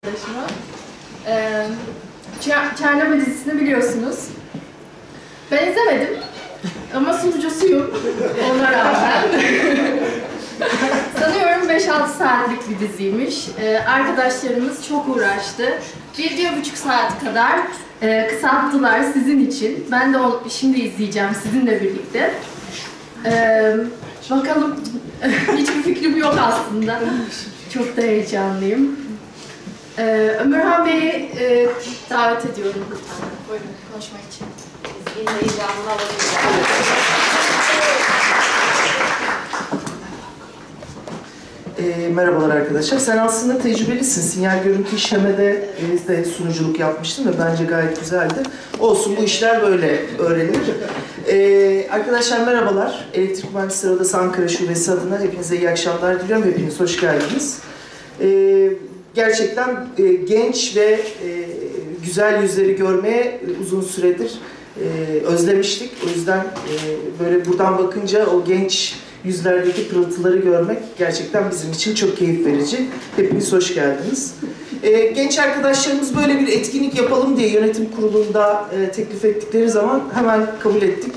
Çernobil dizisini biliyorsunuz. Ben izlemedim ama sunucusuyum ona rağmen. Sanıyorum 5-6 saatlik bir diziymiş. Arkadaşlarımız çok uğraştı. 1-1,5 saat kadar kısalttılar sizin için. Ben de şimdi izleyeceğim sizinle birlikte. Bakalım, hiçbir fikrim yok aslında. Çok da heyecanlıyım. Ömürhan Bey'i davet ediyorum. Buyurun, konuşmak için. Biz heyecanını alabiliriz. Merhabalar arkadaşlar. Sen aslında tecrübelisin. Sinyal görüntü işlemede de sunuculuk yapmıştın ve bence gayet güzeldi. Olsun, bu işler böyle öğrenilir. Arkadaşlar merhabalar. Elektrik Mühendisleri Odası Ankara Şubesi adına hepinize iyi akşamlar diliyorum. Hepiniz hoş geldiniz. Gerçekten genç ve güzel yüzleri görmeye uzun süredir özlemiştik. O yüzden böyle buradan bakınca o genç yüzlerdeki pırıltıları görmek gerçekten bizim için çok keyif verici. Hepiniz hoş geldiniz. Genç arkadaşlarımız böyle bir etkinlik yapalım diye yönetim kurulunda teklif ettikleri zaman hemen kabul ettik.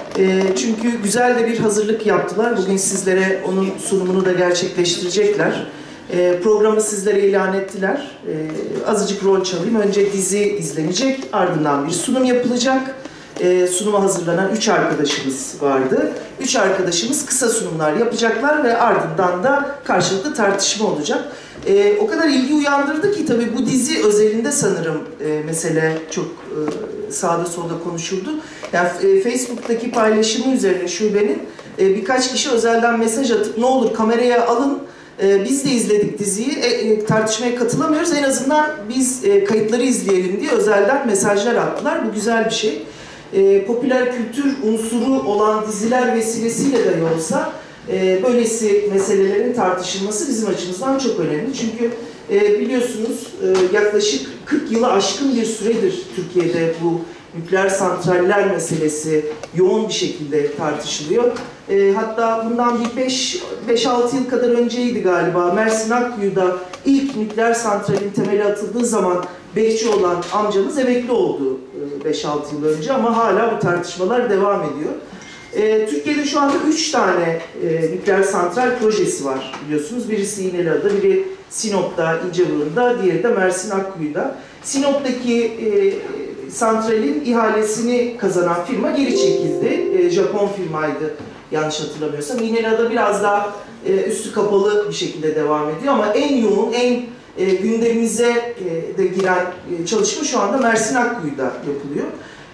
Çünkü güzel de bir hazırlık yaptılar. Bugün sizlere onun sunumunu da gerçekleştirecekler. Programı sizlere ilan ettiler. Azıcık rol çalayım. Önce dizi izlenecek, ardından bir sunum yapılacak. Sunuma hazırlanan 3 arkadaşımız vardı. 3 arkadaşımız kısa sunumlar yapacaklar ve ardından da karşılıklı tartışma olacak. O kadar ilgi uyandırdı ki tabii bu dizi özelinde sanırım mesele çok sağda solda konuşuldu. Yani Facebook'taki paylaşımı üzerine şubenin birkaç kişi özelden mesaj atıp ne olur kameraya alın, biz de izledik diziyi, tartışmaya katılamıyoruz, en azından biz kayıtları izleyelim diye özelden mesajlar attılar. Bu güzel bir şey. Popüler kültür unsuru olan diziler vesilesiyle de olsa böylesi meselelerin tartışılması bizim açımızdan çok önemli. Çünkü biliyorsunuz yaklaşık 40 yılı aşkın bir süredir Türkiye'de bu nükleer santraller meselesi yoğun bir şekilde tartışılıyor. Hatta bundan bir 5-6 yıl kadar önceydi galiba. Mersin Akkuyu'da ilk nükleer santralin temeli atıldığı zaman bekçi olan amcamız emekli oldu 5-6 yıl önce ama hala bu tartışmalar devam ediyor. Türkiye'de şu anda 3 tane nükleer santral projesi var biliyorsunuz. Birisi İğneliada'da, biri Sinop'ta, İnceburnu'da, diğeri de Mersin Akkuyu'da. Sinop'taki santralin ihalesini kazanan firma geri çekildi. Japon firmaydı yanlış hatırlamıyorsam. İğneliada biraz daha üstü kapalı bir şekilde devam ediyor ama en yoğun, en gündemimize de giren çalışma şu anda Mersin Akkuyu'da yapılıyor.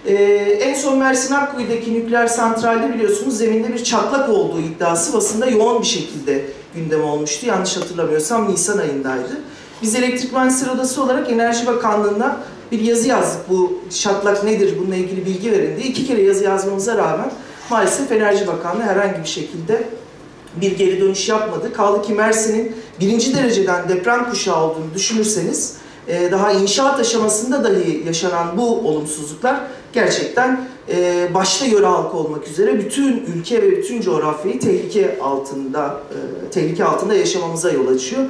En son Mersin Akkuyu'daki nükleer santralde biliyorsunuz zeminde bir çatlak olduğu iddiası basında yoğun bir şekilde gündem olmuştu. Yanlış hatırlamıyorsam Nisan ayındaydı. Biz Elektrik Mühendisleri Odası olarak Enerji Bakanlığı'na bir yazı yazdık. Bu çatlak nedir, bununla ilgili bilgi verin diye. 2 kere yazı yazmamıza rağmen maalesef Enerji Bakanlığı herhangi bir şekilde bir geri dönüş yapmadı. Kaldı ki Mersin'in 1. dereceden deprem kuşağı olduğunu düşünürseniz daha inşaat aşamasında dahi yaşanan bu olumsuzluklar gerçekten başta yöre halkı olmak üzere bütün ülke ve bütün coğrafyayı tehlike altında yaşamamıza yol açıyor.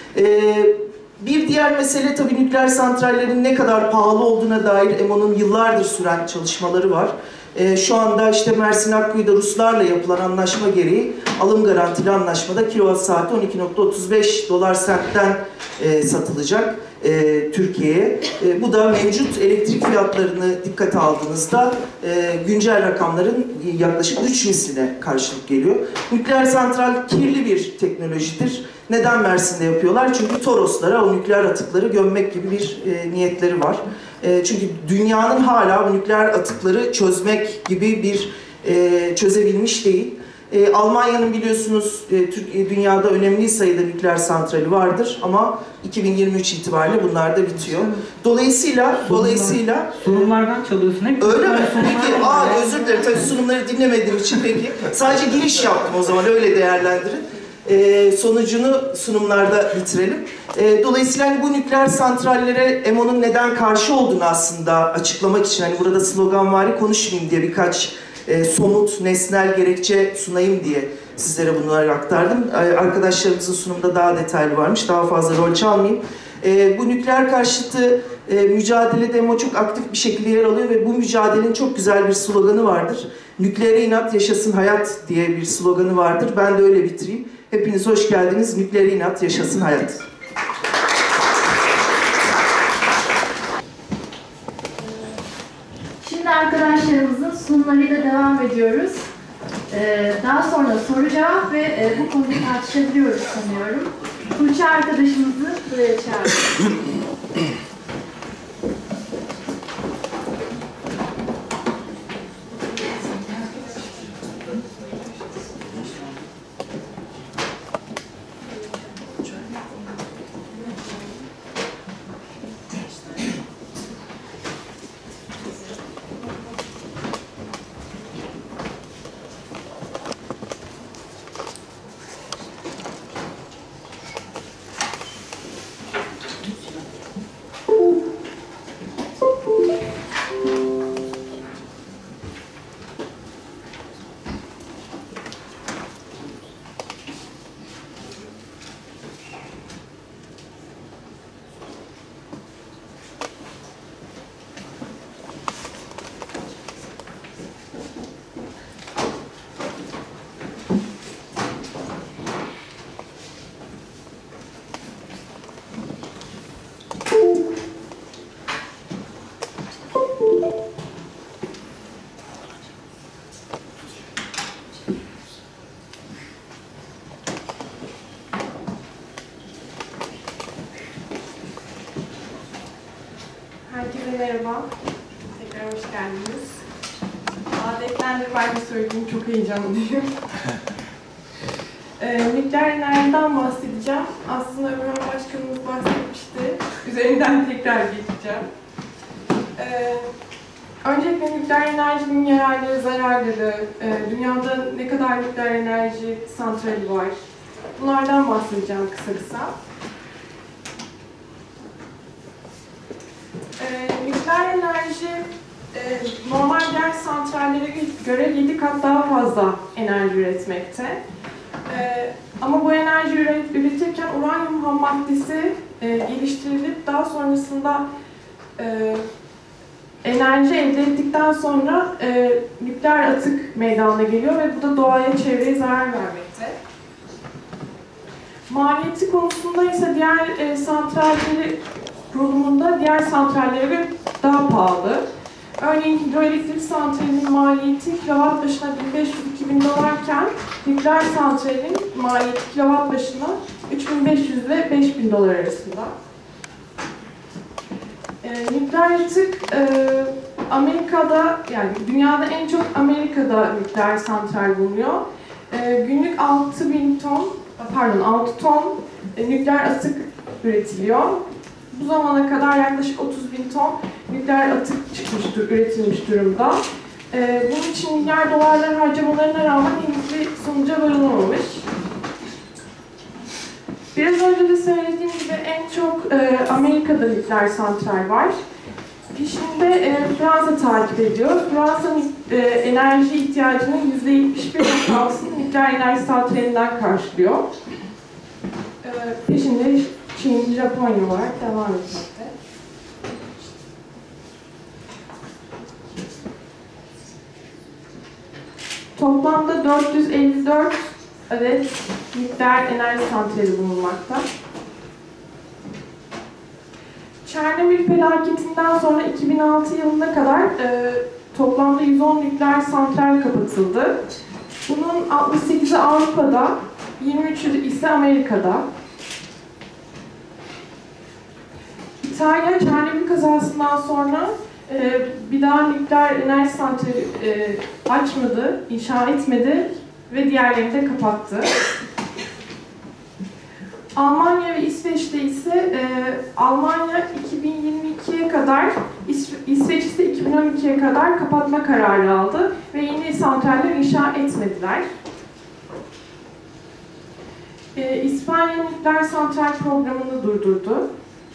Bir diğer mesele tabii nükleer santrallerin ne kadar pahalı olduğuna dair EMO'nun yıllardır süren çalışmaları var. Şu anda işte Mersin Akkuyu'da Ruslarla yapılan anlaşma gereği alım garantili anlaşmada kilowatt saati 12.35 dolar sentten satılacak Türkiye'ye. Bu da mevcut elektrik fiyatlarını dikkate aldığınızda güncel rakamların yaklaşık 3 misline karşılık geliyor. Nükleer santral kirli bir teknolojidir. Neden Mersin'de yapıyorlar? Çünkü Toroslara o nükleer atıkları gömmek gibi bir niyetleri var. Çünkü dünyanın hala bu nükleer atıkları çözmek gibi bir çözebilmiş değil. Almanya'nın biliyorsunuz dünyada önemli sayıda nükleer santrali vardır ama 2023 itibariyle bunlar da bitiyor. Dolayısıyla sunumlardan çalıyorsun. Hep öyle mi? Peki, özür dilerim. Tabii sunumları dinlemediğim için peki. Sadece giriş yaptım o zaman, öyle değerlendirin. Sonucunu sunumlarda bitirelim. Dolayısıyla hani bu nükleer santrallere EMO'nun neden karşı olduğunu aslında açıklamak için, hani burada sloganvari konuşmayayım diye birkaç somut, nesnel gerekçe sunayım diye sizlere bunları aktardım. Arkadaşlarımızın sunumda daha detaylı varmış, daha fazla rol çalmayayım. Bu nükleer karşıtı mücadelede MO çok aktif bir şekilde yer alıyor ve bu mücadelenin çok güzel bir sloganı vardır. Nükleere inat yaşasın hayat diye bir sloganı vardır. Ben de öyle bitireyim. Hepiniz hoş geldiniz. Nükleere inat yaşasın hayat. Şimdi arkadaşlarımızın sunumlarıyla devam ediyoruz. Daha sonra soru cevap ve bu konuyu tartışabiliyoruz sanıyorum. Tuğçe arkadaşımızı buraya çağırıyoruz. Herkese merhaba. Tekrar hoş geldiniz. Adettendir ben de söyleyeyim, çok heyecanlıyım. Nükleer enerjiden bahsedeceğim. Aslında Ömer Başkanımız bahsetmişti. Üzerinden tekrar geçeceğim. Öncelikle nükleer enerjinin yararları, zararları, dünyada ne kadar nükleer enerji santrali var, bunlardan bahsedeceğim kısa kısa. Nükleer enerji normal diğer santrallere göre 7 kat daha fazla enerji üretmekte. Ama bu enerji üretirken uranyum ham maddesi geliştirilip daha sonrasında enerji elde ettikten sonra nükleer atık meydana geliyor ve bu da doğaya, çevreye zarar vermekte. Maliyeti konusunda ise diğer santralleri kurulumunda diğer santrallere göre daha pahalı. Örneğin hidroelektrik santralinin maliyeti kilowatt başına 1500-2000 dolarken nükleer santralin maliyeti kilowatt başına 3500 ile 5000 dolar arasında. Nükleer atık Amerika'da, yani dünyada en çok Amerika'da nükleer santral bulunuyor. Günlük 6 ton nükleer atık üretiliyor. Bu zamana kadar yaklaşık 30.000 ton nükleer atık çıkmıştır, üretilmiş durumda. Bunun için milyar dolarlar harcamalarına rağmen henüz bir sonuca varılamamış. Biraz önce de söylediğim gibi en çok Amerika'da nükleer santral var. Peşinde Fransa takip ediyor. Fransa'nın enerji ihtiyacının %71.6'sını nükleer enerji santralinden karşılıyor. Peşinde Çin, Japonya var, devam etmekte. Toplamda 454 adet nükleer enerji santrali bulunmakta. Çernobil felaketinden sonra 2006 yılına kadar toplamda 110 nükleer santral kapatıldı. Bunun 68'i Avrupa'da, 23'ü ise Amerika'da. İtalya, Çernobil kazasından sonra bir daha nükleer enerji santrali açmadı, inşa etmedi ve diğerlerini de kapattı. Almanya ve İsveç'te ise Almanya 2022'ye kadar, İsveç ise 2012'ye kadar kapatma kararı aldı ve yeni santraller inşa etmediler. İspanya nükleer santral programını durdurdu.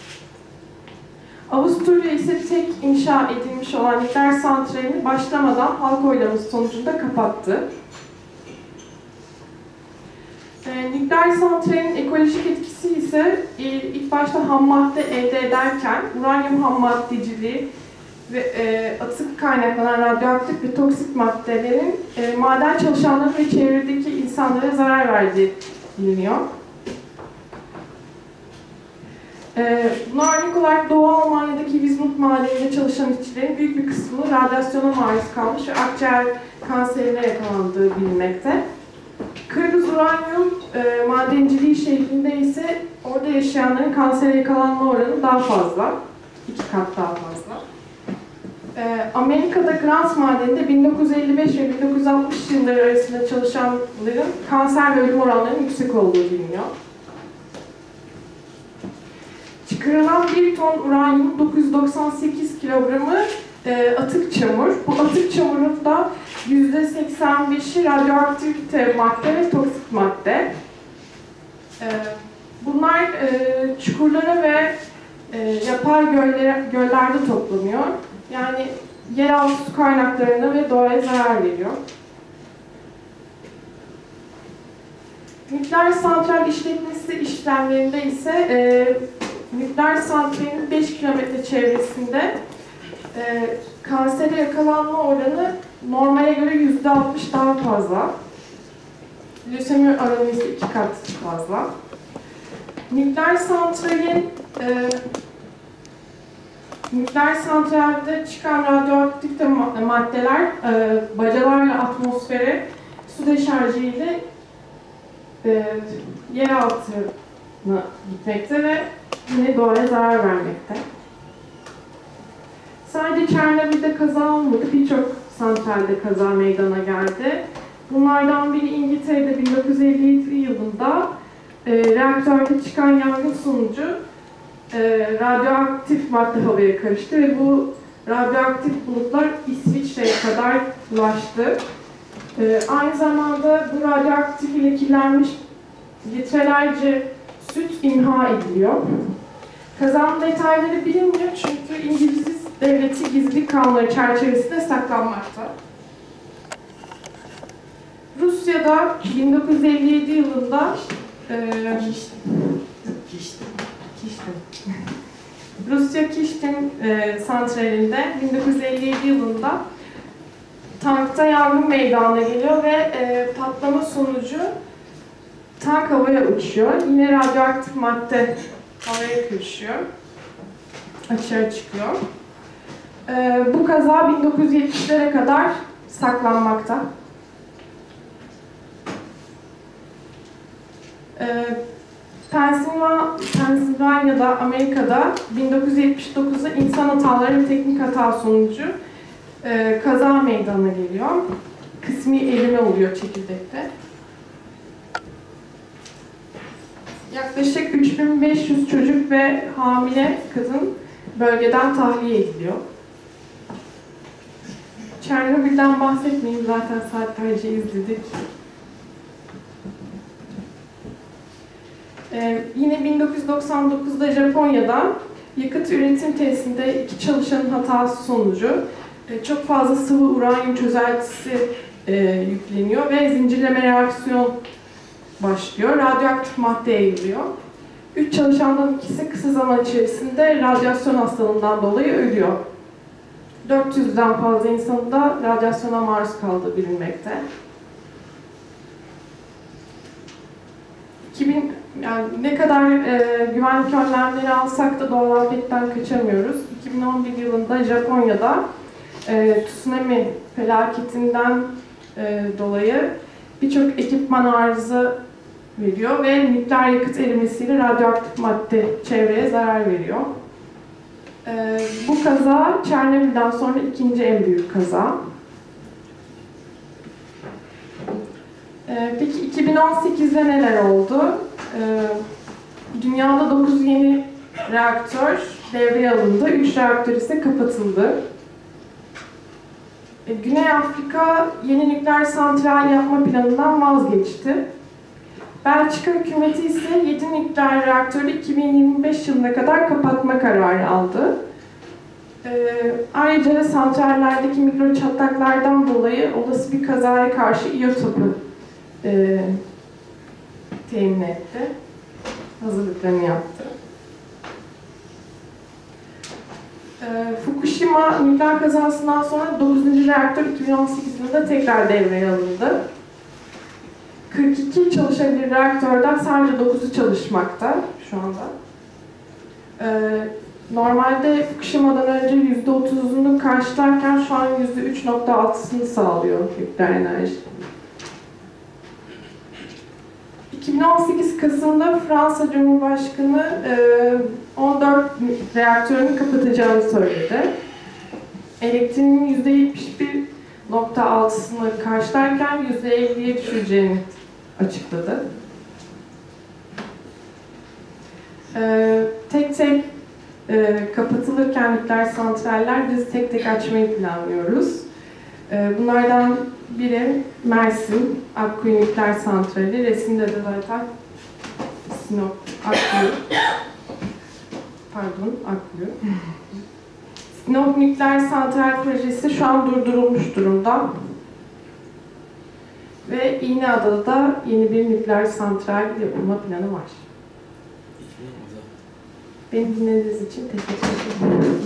Avusturya ise tek inşa edilmiş olan nükleer santralini başlamadan halk oylaması sonucunda kapattı. Nükleer santralin ekolojik etkisi ise ilk başta ham madde elde ederken uranyum ham maddeciliği ve atık kaynaklanan radyoaktif ve toksik maddelerin maden çalışanları ve çevredeki insanlara zarar verdiği biliniyor. Buna örnek olarak Doğu Almanya'daki Wismut madeninde çalışan işçilerin büyük bir kısmı radyasyona maruz kalmış ve akciğer kanserine yakalandığı bilinmekte. Kırmızı uranyum madenciliği şeklinde ise orada yaşayanların kansere yakalanma oranı daha fazla. 2 kat daha fazla. Amerika'da Grants madeninde 1955 ve 1960 yılları arasında çalışanların kanser ve ölüm oranlarının yüksek olduğu biliniyor. Çıkarılan 1 ton uranyum 998 kilogramı atık çamur. Bu atık çamurun da %85'i radyoaktivite madde ve toksik madde. Bunlar çukurlara ve yapay göllerde toplanıyor. Yani yeraltı su kaynaklarına ve doğaya zarar veriyor. Nükleer santral işletmesi işlemlerinde ise nükleer santralin 5 kilometre çevresinde kansere yakalanma oranı normale göre %60 daha fazla. Lösemi oranı ise 2 kat fazla. Nükleer santralde çıkan radyoaktif maddeler bacalarla atmosfere su deşarjı ile yeraltına gitmekte ve yine doğaya zarar vermekte. Sadece Çernobil'de kaza olmadı, birçok santralde kaza meydana geldi. Bunlardan biri İngiltere'de 1957 yılında reaktörde çıkan yangın sonucu radyoaktif madde havaya karıştı ve bu radyoaktif bulutlar İsviçre'ye kadar ulaştı. Aynı zamanda bu radyoaktif ile kirlenmiş litrelerce süt imha ediliyor. Kazanın detayları bilinmiyor çünkü İngiliz devleti gizlilik kanunları çerçevesinde saklanmakta. Rusya'da 1957 yılında Rusya Kiştin santralinde 1957 yılında tankta yangın meydana geliyor ve patlama sonucu tank havaya uçuyor. Yine radyoaktif madde havaya karışıyor. Açığa çıkıyor. Bu kaza 1970'lere kadar saklanmakta. Pennsylvania'da, Amerika'da 1979'da insan hataları ve teknik hata sonucu kaza meydana geliyor. Kısmi erime oluyor çekirdekte. Yaklaşık 3500 çocuk ve hamile kadın bölgeden tahliye ediliyor. Çernobil'den bahsetmeyeyim, zaten saatlerce izledik. Yine 1999'da Japonya'da yakıt üretim tesisinde 2 çalışanın hatası sonucu çok fazla sıvı uranyum çözeltisi yükleniyor ve zincirleme reaksiyon başlıyor. Radyoaktif madde yayılıyor. 3 çalışandan ikisi kısa zaman içerisinde radyasyon hastalığından dolayı ölüyor. 400'den fazla insanın da radyasyona maruz kaldığı bilinmekte. Yani ne kadar güvenlik önlemleri alsak da doğal afetten kaçamıyoruz. 2011 yılında Japonya'da tsunami felaketinden dolayı birçok ekipman arıza veriyor ve nükleer yakıt erimesiyle radyoaktif madde çevreye zarar veriyor. Bu kaza Çernobil'den sonra ikinci en büyük kaza. Peki 2018'de neler oldu? Dünyada 9 yeni reaktör devreye alındı, 3 reaktör ise kapatıldı. Güney Afrika yeni nükleer santral yapma planından vazgeçti. Belçika hükümeti ise 7 nükleer reaktörü 2025 yılına kadar kapatma kararı aldı. Ayrıca santrallerdeki mikro çatlaklardan dolayı olası bir kazaya karşı İYOTOP'u temin etti. Hazırlıklarını yaptı. Fukushima nükleer kazasından sonra 9. reaktör 2018 yılında tekrar devreye alındı. 42 çalışabilir reaktörden sadece 9'u çalışmakta şu anda. Normalde Fukushima'dan önce %30'unu karşılarken şu an %3.6'sını sağlıyor nükleer enerji. 2018 Kasım'da Fransa Cumhurbaşkanı 14 reaktörünü kapatacağını söyledi. Elektriğinin %71.6'sını karşılarken %50'ye düşüreceğini açıkladı. Tek tek kapatılırken nükleer santraller biz tek tek açmayı planlıyoruz. Bunlardan biri Mersin Akkuyu Nükleer Santrali, resimde de zaten Sinop Akkuyu, Akkuyu. Sinop Nükleer Santral projesi şu an durdurulmuş durumda. Ve İğneada'da yeni bir nükleer santral yapılma planı var. Beni dinlediğiniz için teşekkür ederim.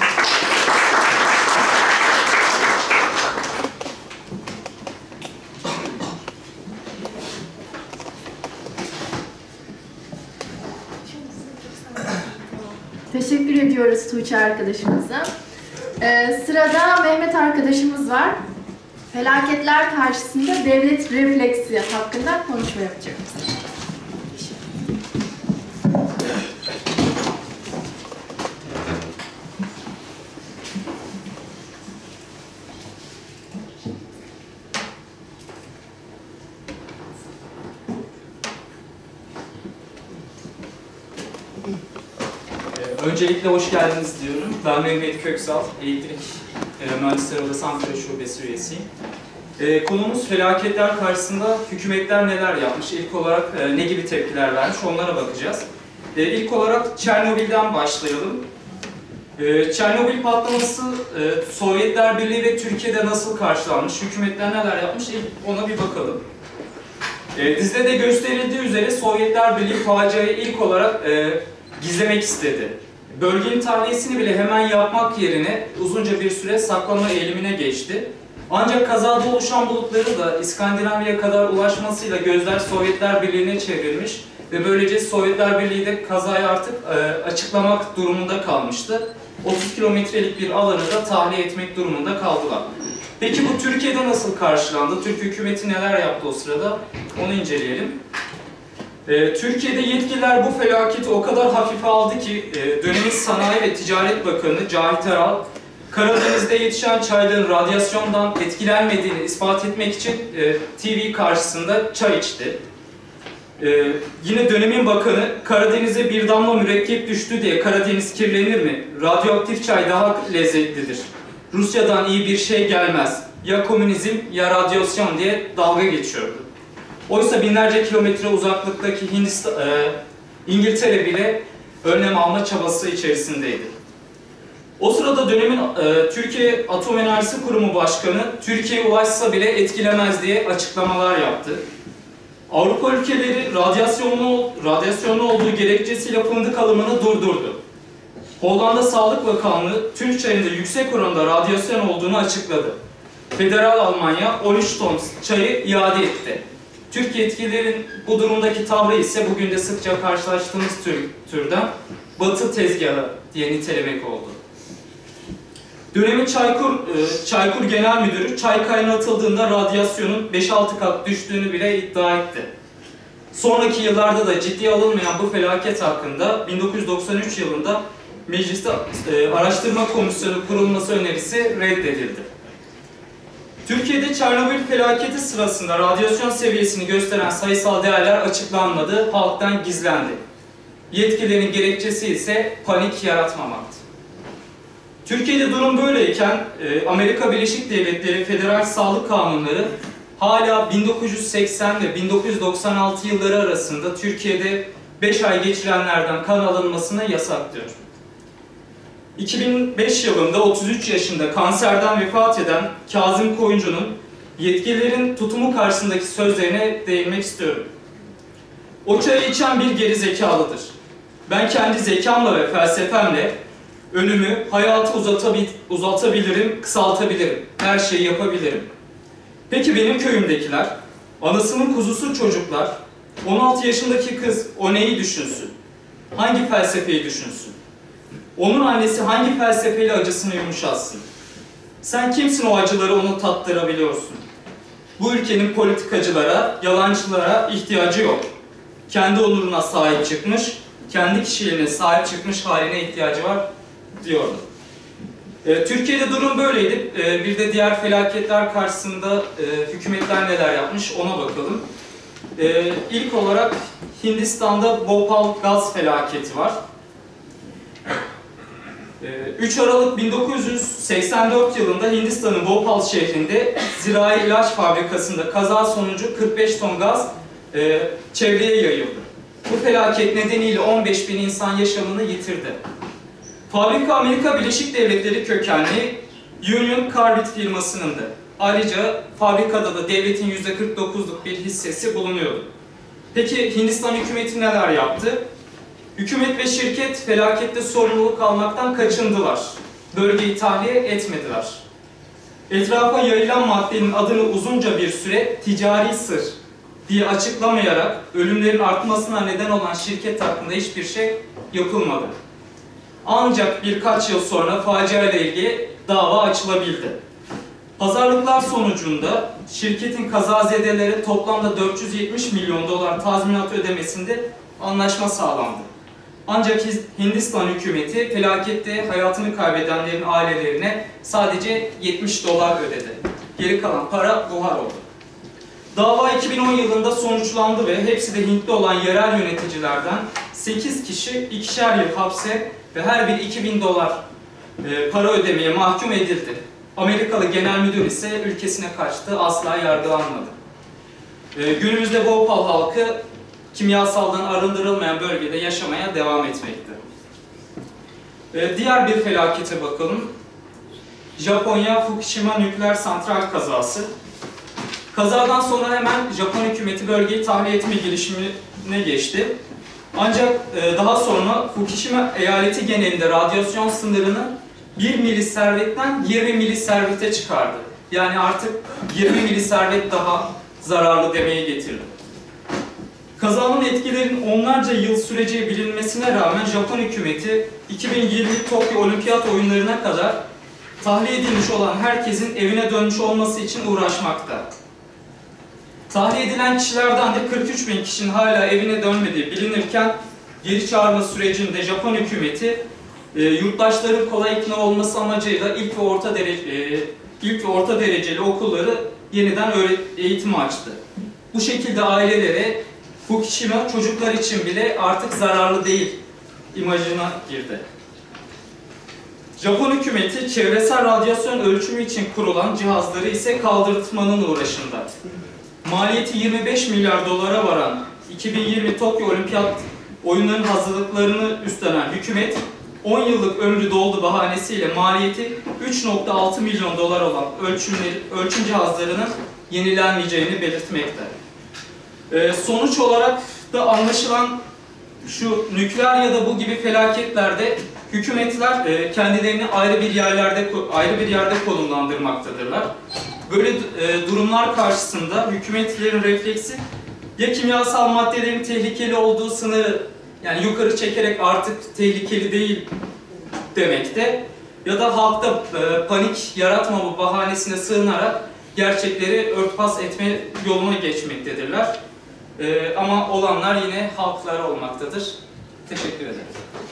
Teşekkür ediyoruz Tuğçe arkadaşımıza. Sırada Mehmet arkadaşımız var. Felaketler karşısında devlet refleksi hakkında konuşma yapacak. Öncelikle hoş geldiniz diyorum. Ben Mehmet Köksal, Elektrik Mühendisleri Odası Ankara Şubesi üyesiyim. Konumuz felaketler karşısında hükümetler neler yapmış, ilk olarak ne gibi tepkiler vermiş onlara bakacağız. İlk olarak Çernobil'den başlayalım. Çernobil patlaması Sovyetler Birliği ve Türkiye'de nasıl karşılanmış, hükümetler neler yapmış ilk ona bir bakalım. Dizide de gösterildiği üzere Sovyetler Birliği faciayı ilk olarak gizlemek istedi. Bölgenin tahliyesini bile hemen yapmak yerine uzunca bir süre saklama eğilimine geçti. Ancak kazada oluşan bulutların da İskandinavya'ya kadar ulaşmasıyla gözler Sovyetler Birliği'ne çevrilmiş ve böylece Sovyetler Birliği de kazayı artık açıklamak durumunda kalmıştı. 30 kilometrelik bir alanı da tahliye etmek durumunda kaldılar. Peki bu Türkiye'de nasıl karşılandı? Türk hükümeti neler yaptı o sırada? Onu inceleyelim. Türkiye'de yetkililer bu felaketi o kadar hafife aldı ki dönemin Sanayi ve Ticaret Bakanı Cahit Aral, Karadeniz'de yetişen çayların radyasyondan etkilenmediğini ispat etmek için TV karşısında çay içti. Yine dönemin bakanı, Karadeniz'e bir damla mürekkep düştü diye Karadeniz kirlenir mi? Radyoaktif çay daha lezzetlidir. Rusya'dan iyi bir şey gelmez. Ya komünizm ya radyasyon diye dalga geçiyordu. Oysa binlerce kilometre uzaklıktaki İngiltere bile önlem alma çabası içerisindeydi. O sırada dönemin Türkiye Atom Enerjisi Kurumu Başkanı, Türkiye'ye ulaşsa bile etkilemez diye açıklamalar yaptı. Avrupa ülkeleri radyasyonlu olduğu gerekçesiyle fındık alımını durdurdu. Hollanda Sağlık Bakanlığı, Türk çayında yüksek oranda radyasyon olduğunu açıkladı. Federal Almanya 13 ton çayı iade etti. Türk yetkililerin bu durumdaki tavrı ise bugün de sıkça karşılaştığımız türden Batı tezgahı diye nitelemek oldu. Dönemin Çaykur Genel Müdürü çay kaynatıldığında radyasyonun 5-6 kat düştüğünü bile iddia etti. Sonraki yıllarda da ciddiye alınmayan bu felaket hakkında 1993 yılında Mecliste Araştırma Komisyonu kurulması önerisi reddedildi. Türkiye'de Çernobil felaketi sırasında radyasyon seviyesini gösteren sayısal değerler açıklanmadı, halktan gizlendi. Yetkililerin gerekçesi ise panik yaratmamaktı. Türkiye'de durum böyleyken Amerika Birleşik Devletleri Federal Sağlık Kanunları hala 1980 ve 1996 yılları arasında Türkiye'de 5 ay geçirenlerden kan alınmasını yasaklıyor. 2005 yılında 33 yaşında kanserden vefat eden Kazım Koyuncu'nun yetkililerin tutumu karşısındaki sözlerine değinmek istiyorum. O çayı içen bir geri zekalıdır. Ben kendi zekamla ve felsefemle ölümü, hayatı uzatabilirim, kısaltabilirim. Her şeyi yapabilirim. Peki benim köyümdekiler, anasının kuzusu çocuklar, 16 yaşındaki kız o neyi düşünsün? Hangi felsefeyi düşünsün? Onun annesi hangi felsefeyle acısını yumuşatsın? Sen kimsin o acıları onu tattırabiliyorsun? Bu ülkenin politikacılara, yalancılara ihtiyacı yok. Kendi onuruna sahip çıkmış, kendi kişiliğine sahip çıkmış haline ihtiyacı var diyordu. Türkiye'de durum böyleydi. Bir de diğer felaketler karşısında hükümetler neler yapmış ona bakalım. İlk olarak Hindistan'da Bhopal gaz felaketi var. 3 Aralık 1984 yılında Hindistan'ın Bhopal şehrinde zirai ilaç fabrikasında kaza sonucu 45 ton gaz çevreye yayıldı. Bu felaket nedeniyle 15.000 insan yaşamını yitirdi. Fabrika Amerika Birleşik Devletleri kökenli Union Carbide firmasınındı. Ayrıca fabrikada da devletin %49'luk bir hissesi bulunuyordu. Peki Hindistan hükümeti neler yaptı? Hükümet ve şirket felakette sorumluluk almaktan kaçındılar. Bölgeyi tahliye etmediler. Etrafa yayılan maddenin adını uzunca bir süre ticari sır diye açıklamayarak ölümlerin artmasına neden olan şirket hakkında hiçbir şey yapılmadı. Ancak birkaç yıl sonra facia ile ilgili dava açılabildi. Pazarlıklar sonucunda şirketin kazazedelere toplamda 470 milyon dolar tazminat ödemesinde anlaşma sağlandı. Ancak Hindistan hükümeti felakette hayatını kaybedenlerin ailelerine sadece 70 dolar ödedi. Geri kalan para buhar oldu. Dava 2010 yılında sonuçlandı ve hepsi de Hintli olan yerel yöneticilerden 8 kişi 2'şer yıl hapse ve her bir 2000 dolar para ödemeye mahkum edildi. Amerikalı genel müdür ise ülkesine kaçtı, asla yargılanmadı. Günümüzde Bhopal halkı kimyasaldan arındırılmayan bölgede yaşamaya devam etmekte. Diğer bir felakete bakalım. Japonya Fukushima nükleer santral kazası. Kazadan sonra hemen Japon hükümeti bölgeyi tahliye etme girişimine geçti. Ancak daha sonra Fukushima eyaleti genelinde radyasyon sınırını 1 miliservetten 20 miliservete çıkardı. Yani artık 20 miliservet daha zararlı demeye getirdi. Kazanın etkilerinin onlarca yıl süreceği bilinmesine rağmen Japon hükümeti 2020 Tokyo Olimpiyat oyunlarına kadar tahliye edilmiş olan herkesin evine dönmüş olması için uğraşmakta. Tahliye edilen kişilerden de 43.000 kişinin hala evine dönmediği bilinirken geri çağırma sürecinde Japon hükümeti yurttaşların kolay ikna olması amacıyla ilk ve orta dereceli okulları yeniden eğitime açtı. Bu şekilde ailelere Fukushima çocuklar için bile artık zararlı değil imajına girdi. Japon hükümeti çevresel radyasyon ölçümü için kurulan cihazları ise kaldırtmanın uğraşında. Maliyeti 25 milyar dolara varan 2020 Tokyo Olimpiyat oyunlarının hazırlıklarını üstlenen hükümet 10 yıllık ömrü doldu bahanesiyle maliyeti 3.6 milyon dolar olan ölçüm cihazlarının yenilenmeyeceğini belirtmekte. Sonuç olarak da anlaşılan şu nükleer ya da bu gibi felaketlerde hükümetler kendilerini ayrı bir yerde konumlandırmaktadırlar. Böyle durumlar karşısında hükümetlerin refleksi ya kimyasal maddelerin tehlikeli olduğu sınırı yani yukarı çekerek artık tehlikeli değil demekte ya da halkta panik yaratmama bahanesine sığınarak gerçekleri örtbas etme yoluna geçmektedirler. Ama olanlar yine halklara olmaktadır. Teşekkür ederim.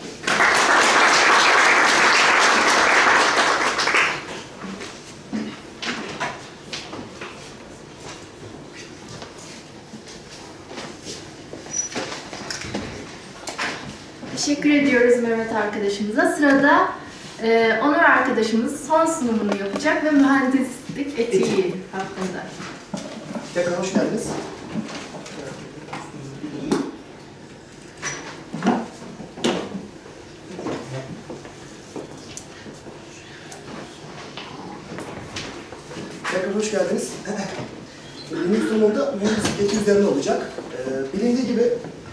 Teşekkür ediyoruz Mehmet arkadaşımıza. Sırada Onur arkadaşımız son sunumunu yapacak ve mühendislik etiği hakkında. Tekrar hoş geldiniz. Tekrar hoş geldiniz. Benim sunumumda mühendislik etiği üzerine olacak. Bilindiği gibi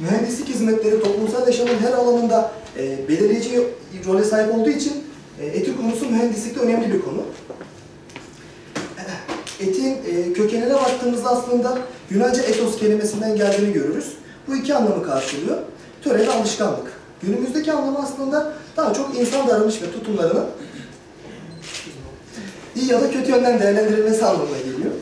mühendislik hizmetleri toplumsal yaşamın her alanında belirleyici role sahip olduğu için etik konusu mühendislikte önemli bir konu. Etiğin kökenine baktığımızda aslında Yunanca etos kelimesinden geldiğini görürüz. Bu iki anlamı karşılıyor. Töre ve alışkanlık. Günümüzdeki anlamı aslında daha çok insan davranış ve tutumlarının iyi ya da kötü yönden değerlendirilmesi anlamına geliyor.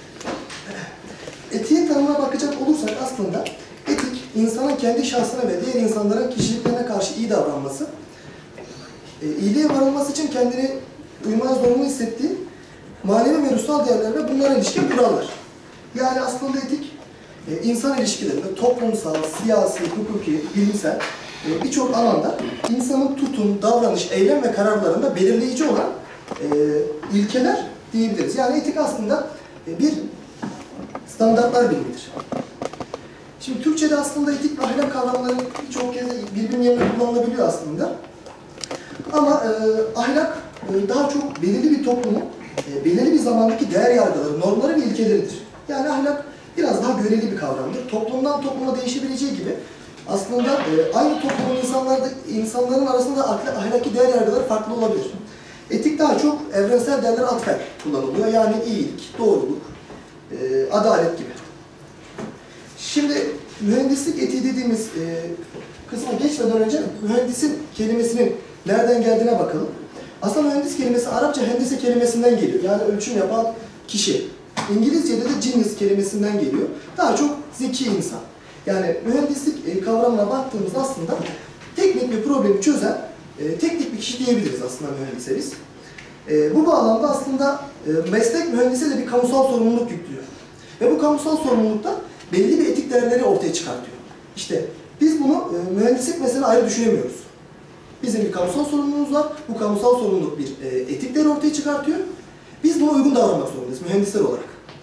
Etiğin tanımına bakacak olursak aslında etik, insanın kendi şahsına ve diğer insanların kişiliklerine karşı iyi davranması, iyiliğe varılması için kendini uymaya zorunlu hissettiği manevi ve ruhsal değerler ve bunlara ilişkin kurallar. Yani aslında etik, insan ilişkilerinde toplumsal, siyasi, hukuki, bilimsel birçok alanda insanın tutum, davranış, eylem ve kararlarında belirleyici olan ilkeler diyebiliriz. Yani etik aslında bir standartlar bilimidir. Şimdi Türkçe'de aslında etik ve ahlak kavramları birçok kez birbirinin yerine kullanılabiliyor aslında. Ama ahlak daha çok belirli bir toplumun belirli bir zamandaki değer yargıları, normları ve ilkeleridir. Yani ahlak biraz daha göreli bir kavramdır. Toplumdan topluma değişebileceği gibi aslında aynı toplumun insanların arasında ahlaki değer yargıları farklı olabilir. Etik daha çok evrensel değerlere atfen kullanılıyor. Yani iyilik, doğruluk, adalet gibi. Şimdi mühendislik etiği dediğimiz kısma geçmeden önce mühendisin kelimesinin nereden geldiğine bakalım. Aslında mühendis kelimesi Arapça hendise kelimesinden geliyor. Yani ölçüm yapan kişi. İngilizce'de de genius kelimesinden geliyor. Daha çok zeki insan. Yani mühendislik kavramına baktığımızda aslında teknik bir problemi çözen teknik bir kişi diyebiliriz aslında mühendise biz. Bu bağlamda aslında meslek mühendise de bir kamusal sorumluluk yüklüyor. Ve bu kamusal sorumlulukta belli bir etik değerleri ortaya çıkartıyor. İşte biz bunu mühendislik meselesine ayrı düşünemiyoruz. Bizim bir kamusal sorumluluğumuz var. Bu kamusal sorumluluk bir etik değer ortaya çıkartıyor. Biz buna uygun davranmak zorundayız mühendisler olarak.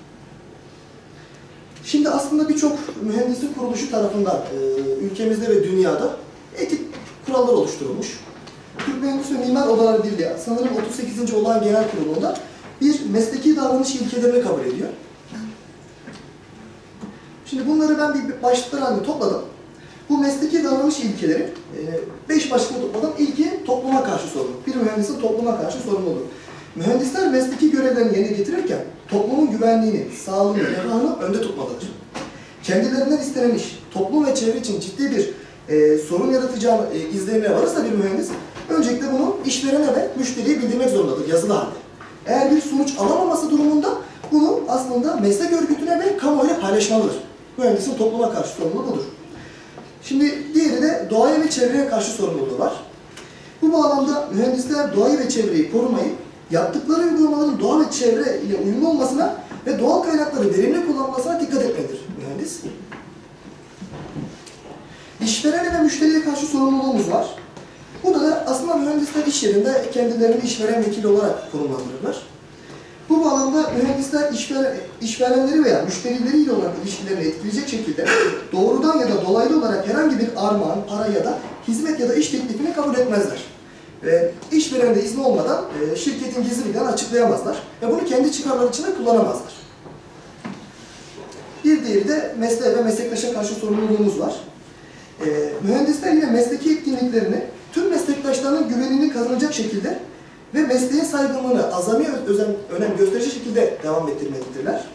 Şimdi aslında birçok mühendislik kuruluşu tarafından ülkemizde ve dünyada etik kurallar oluşturulmuş. Türk Mühendis ve Mimar Odaları Birliği sanırım 38. Olağan Genel Kurulu'nda bir mesleki davranış ilkelerini kabul ediyor. Şimdi bunları ben bir başlıklar halinde topladım. Bu mesleki davranış ilkeleri 5 başlıkla topladım. İlki topluma karşı sorumluluk. Bir mühendisin topluma karşı sorumluluğu. Mühendisler mesleki görevlerini yerine getirirken toplumun güvenliğini, sağlığını, refahını önde tutmalıdır. Kendilerinden istenen iş, toplum ve çevre için ciddi bir sorun yaratacağını izlenimine varırsa bir mühendis, öncelikle bunu işverene ve müşteriye bildirmek zorundadır yazılı halde. Eğer bir sonuç alamaması durumunda bunu aslında meslek örgütüne ve kamuoyuyla paylaşmalıdır. Mühendisin topluma karşı sorumluluğu budur. Şimdi diğeri de doğaya ve çevreye karşı sorumluluğu var. Bu bağlamda mühendisler doğayı ve çevreyi korumayı, yaptıkları uygulamaların doğa ve çevre ile uyumlu olmasına ve doğal kaynakları verimli kullanmasına dikkat etmelidir mühendis. İşverene ve müşteriye karşı sorumluluğumuz var. Burada da aslında mühendisler iş yerinde kendilerini işveren vekili olarak konumlandırırlar. Bu bağlamda mühendisler işverenleri veya müşterileriyle olan ilişkilerini etkileyecek şekilde doğrudan ya da dolaylı olarak herhangi bir armağan, para ya da hizmet ya da iş teklifini kabul etmezler. Ve işveren de izni olmadan şirketin gizli bilgilerini açıklayamazlar ve bunu kendi çıkarları için de kullanamazlar. Bir diğeri de mesleğe ve meslektaşa karşı sorumluluğumuz var. Mühendisler yine mesleki etkinliklerini tüm meslektaşlarının güvenini kazanacak şekilde ve mesleğin saygınlığını azami önem gösterecek şekilde devam ettirmelidirler.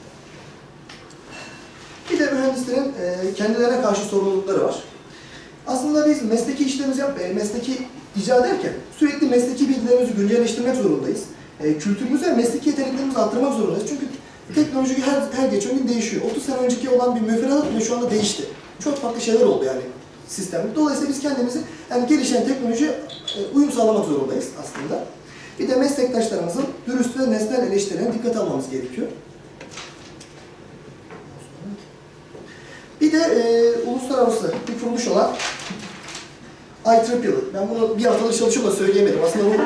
Bir de mühendislerin kendilerine karşı sorumlulukları var. Aslında biz mesleki işlerimizi mesleki icra ederken sürekli mesleki bilgilerimizi güncelleştirmek zorundayız. Kültürümüzü ve mesleki yeteneklerimizi arttırmak zorundayız. Çünkü teknoloji her geçen gün değişiyor. 30 sene önceki olan bir müfredat bile şu anda değişti. Çok farklı şeyler oldu yani sistemde. Dolayısıyla biz kendimizi yani gelişen teknolojiye uyum sağlamak zorundayız aslında. Bir de meslektaşlarımızın dürüst ve nesnel eleştirilerine dikkat almamız gerekiyor. Bir de uluslararası bir kuruluş olan IEEE. Ben bunu bir haftadır çalışıyorum da söyleyemedim. Aslında bu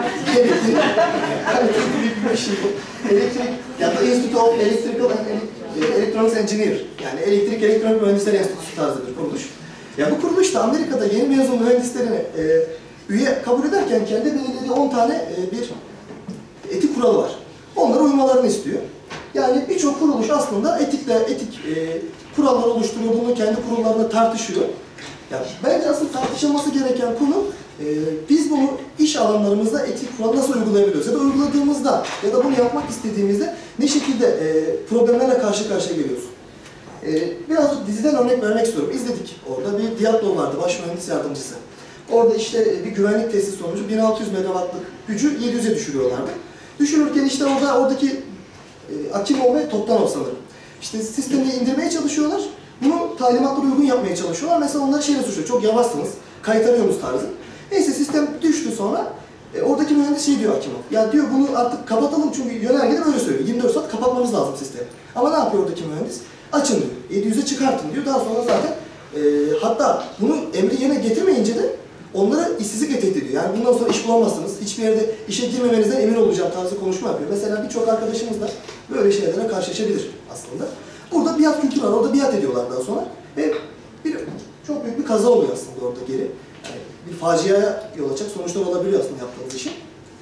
bir şey bu. Ya da Institute of Electrical and Electronics Engineer. Yani elektrik elektronik mühendisleri enstitüsü tarzı bir kuruluş. Ya bu kuruluş da Amerika'da yeni mezun mühendislerini üye kabul ederken kendi belirlediği 10 tane bir etik kuralı var. Onlara uymalarını istiyor. Yani birçok kuruluş aslında etik kurallar oluşturuyor, bunu kendi kurullarında tartışıyor. Yani bence aslında tartışılması gereken konu, biz bunu iş alanlarımızda etik kural nasıl uygulayabiliyoruz? Ya da uyguladığımızda ya da bunu yapmak istediğimizde ne şekilde problemlerle karşı karşıya geliyoruz? Biraz diziden örnek vermek istiyorum. İzledik orada bir Diablo vardı, baş mühendis yardımcısı. Orada işte bir güvenlik testi sonucu 1600 megawattlık gücü 700'e düşürüyorlardı. Düşürürken işte oradaki Akimov ve Toplanov sanırım. İşte sistemi indirmeye çalışıyorlar. Bunu talimatlara uygun yapmaya çalışıyorlar. Mesela onları şeyle suçluyor. Çok yavaşsınız, kaytarıyorsunuz tarzı. Neyse sistem düştü sonra. Oradaki mühendis şey diyor Akimov. Ya diyor bunu artık kapatalım çünkü yönergede böyle söylüyor. 24 saat kapatmamız lazım sistemi. Ama ne yapıyor oradaki mühendis? Açın diyor. 700'e çıkartın diyor. Daha sonra zaten hatta bunu emri yerine getirmeyince de onlara işsizlik tehdit ediyor. Yani bundan sonra iş bulamazsınız. Hiçbir yerde işe girmemenizden emin olacağım tarzı konuşma yapıyor. Mesela birçok arkadaşımız da böyle şeylere karşılaşabilir aslında. Burada biat kültürü var. Orada biat ediyorlar daha sonra. Ve çok büyük bir kaza oluyor aslında orada geri. Yani bir faciaya yol açacak sonuçlar olabiliyor aslında yaptığımız işin.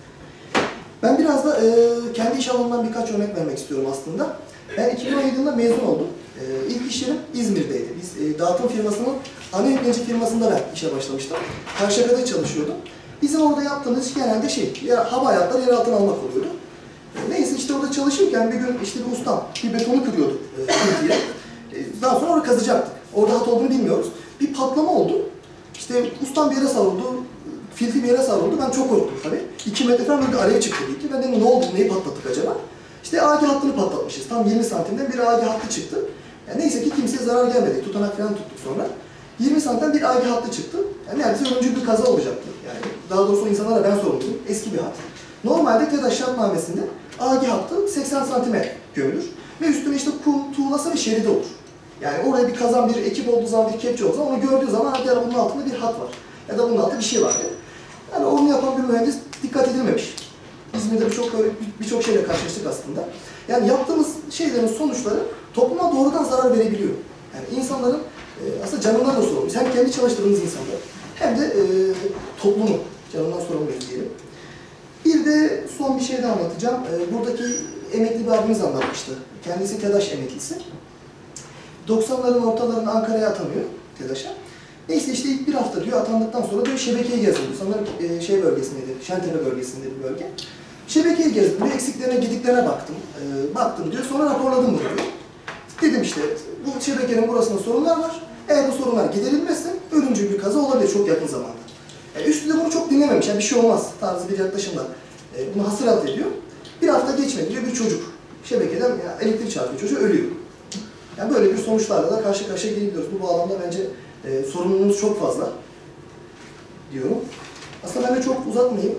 Ben biraz da kendi iş alanından birkaç örnek vermek istiyorum aslında. Ben 2017 yılında mezun oldum. İlk iş yerim İzmir'deydi. Biz dağıtım firmasının ana yükleyici firmasında ben işe başlamıştım. Karşıyaka'da çalışıyordum. Bizim orada yaptığımız iş genelde hava hayatları yer altına almak oluyordu. Neyse işte orada çalışırken bir gün işte bir ustam bir betonu kırıyordu diye. Daha sonra orada kazacaktık. Orada hat olduğunu bilmiyoruz. Bir patlama oldu. İşte ustam bir yere savruldu. Filti bir yere savruldu. Ben çok korktum tabii. 2 metre falan böyle bir alev çıktı ilk ki. Ben dedim ne oldu, neyi patlattık acaba? İşte AG hattını patlatmışız. Tam 20 santimden bir AG hattı çıktı. Yani neyse ki kimseye zarar gelmedi. Tutanak falan tuttuk sonra. 20 santimden bir AG hattı çıktı. Yani neredeyse ölümcül bir kaza olacaktı. Yani daha doğrusu insanlara ben sorumluyum. Eski bir hat. Normalde TEDAŞ şartnamesinde AG hattı 80 santime gömülür. Ve üstüne işte kum, tuğlası ve şeridi olur. Yani oraya bir kazan, bir ekip olduğu zaman, bir kepçe olduğu zaman onu gördüğü zaman hatta bunun altında bir hat var. Ya da bunun altında bir şey var. Yani onu yapan bir mühendis dikkat edilmemiş. İzmir'de birçok şeyle karşılaştık aslında. Yani yaptığımız şeylerin sonuçları topluma doğrudan zarar verebiliyor. Yani insanların aslında canından da sorumluyuz. Hem kendi çalıştığımız insanlar hem de toplumu canından sorumluyuz diyelim. Bir de son bir şey daha anlatacağım. Buradaki emekli bir abimiz anlatmıştı. Kendisi TEDAŞ emeklisi. 90'ların ortalarında Ankara'ya atanıyor TEDAŞ'a. Neyse işte ilk bir hafta diyor atandıktan sonra diyor şebekeyi gezdim. Sanırım şey bölgesindeydi, Şentepe bölgesinde bir bölge. Şebekeyi gezdim diyor, eksiklerine, gediklerine baktım. Baktım diyor, sonra raporladım bunu diyor. Dedim işte bu şebekenin burasında sorunlar var. Eğer bu sorunlar giderilmezse ölümcül bir kaza olabilir çok yakın zamanda. Üstü de bunu çok dinlememiş, yani bir şey olmaz tarzı bir yaklaşımla bunu hasret ediyor. Bir hafta geçmedi diyor bir çocuk şebekeden elektrik çarpıyor, çocuğu ölüyor. Yani böyle bir sonuçlarla da karşı karşıya geliyoruz. Bu bağlamda bence sorumluluğumuz çok fazla diyorum. Aslında ben de çok uzatmayayım.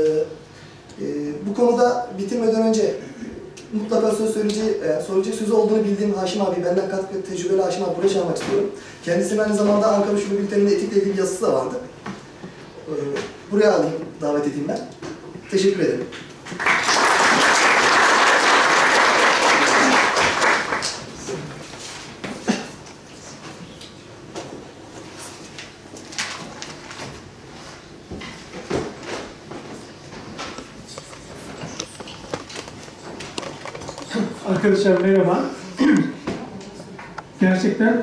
Bu konuda bitirmeden önce mutlaka söyleyecek sözü olduğunu bildiğim Haşim abi, benden katkı tecrübeli Haşim abi buraya çağırmak istiyorum. Kendisinin aynı zamanda Ankara Şube Bülteni'nde etikle ilgili bir yazısı da vardı. Buraya alayım, davet edeyim ben. Teşekkür ederim. Arkadaşlar merhaba. Gerçekten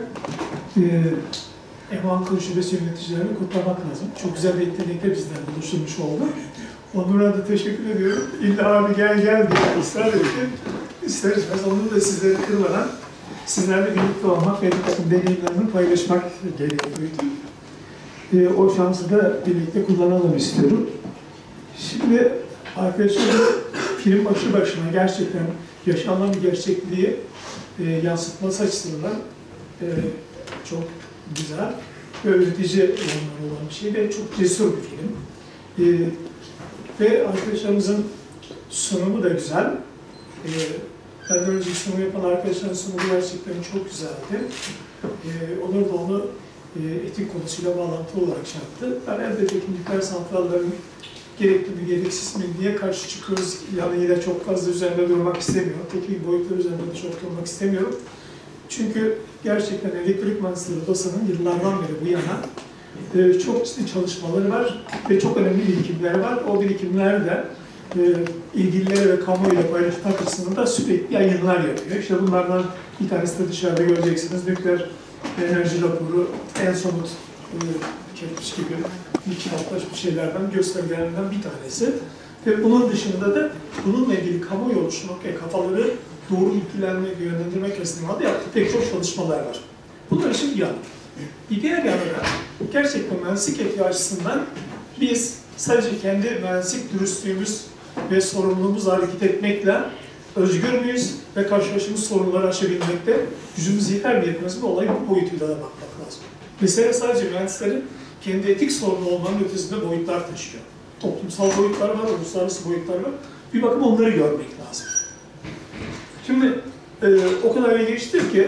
Ankara Şubesi yöneticilerini kutlamak lazım. Çok güzel bir etkinlikte bizden buluşturmuş oldu. Onlara da teşekkür ediyorum. İlla abi gel diye ısrar etti. İster istemez onu da sizleri kırmadan sizlerle birlikte olmak ve bir takım deneyimlerimi paylaşmak gereği duydum. O şansı da birlikte kullanalım istiyorum. Şimdi arkadaşlar film başlı başına gerçekten yaşanan bir gerçekliği yansıtması açısından çok güzel ve öğretici olan bir şey ve çok cesur bir film. Ve arkadaşlarımızın sunumu da güzel. Benden önce sunumu yapan arkadaşların sunumu gerçekten çok güzeldi. Onur da onu etik konusuyla bağlantılı olarak çarptı. Ben elbette nükleer santrallerin gerekli mi, gereksiz mi diye karşı çıkıyoruz. Yanıyla çok fazla üzerinde durmak istemiyorum. Teknik boyutlar üzerinde de çok durmak istemiyorum. Çünkü gerçekten elektrik mühendisleri odasının yıllardan beri bu yana çok ciddi çalışmaları var ve çok önemli birikimleri var. O birikimler de ilgilileri ve kamuoyuyla paylaşmak açısından da sürekli yayınlar yapıyor. İşte bunlardan bir tanesi de dışarıda göreceksiniz. Nükleer enerji raporu en somut kerpiç gibi bir kitaplaşmış şeylerden, göstergelerinden bir tanesi. Ve bunun dışında da bununla ilgili kamuoyu oluşturmak ve kafaları doğru ilgilenmek ve yönlendirmek açısından da yaptığı pek çok çalışmalar var. Bunlar için bir yan. Bir diğer yanı da gerçekten mühendislik etiği açısından biz sadece kendi mühendislik dürüstlüğümüz ve sorumluluğumuzla hareket etmekle özgür müyüz ve karşılaştığımız sorunları aşabilmekte gücümüz yeter mi yetmez mi olayı bu boyutuyla da bakmak lazım. Mesele sadece mühendislerin kendi etik sorunu olmanın ötesinde boyutlar taşıyor. Toplumsal boyutlar var, uluslararası boyutlar var. Bir bakıma onları görmek lazım. Şimdi o kadar iyi geçti ki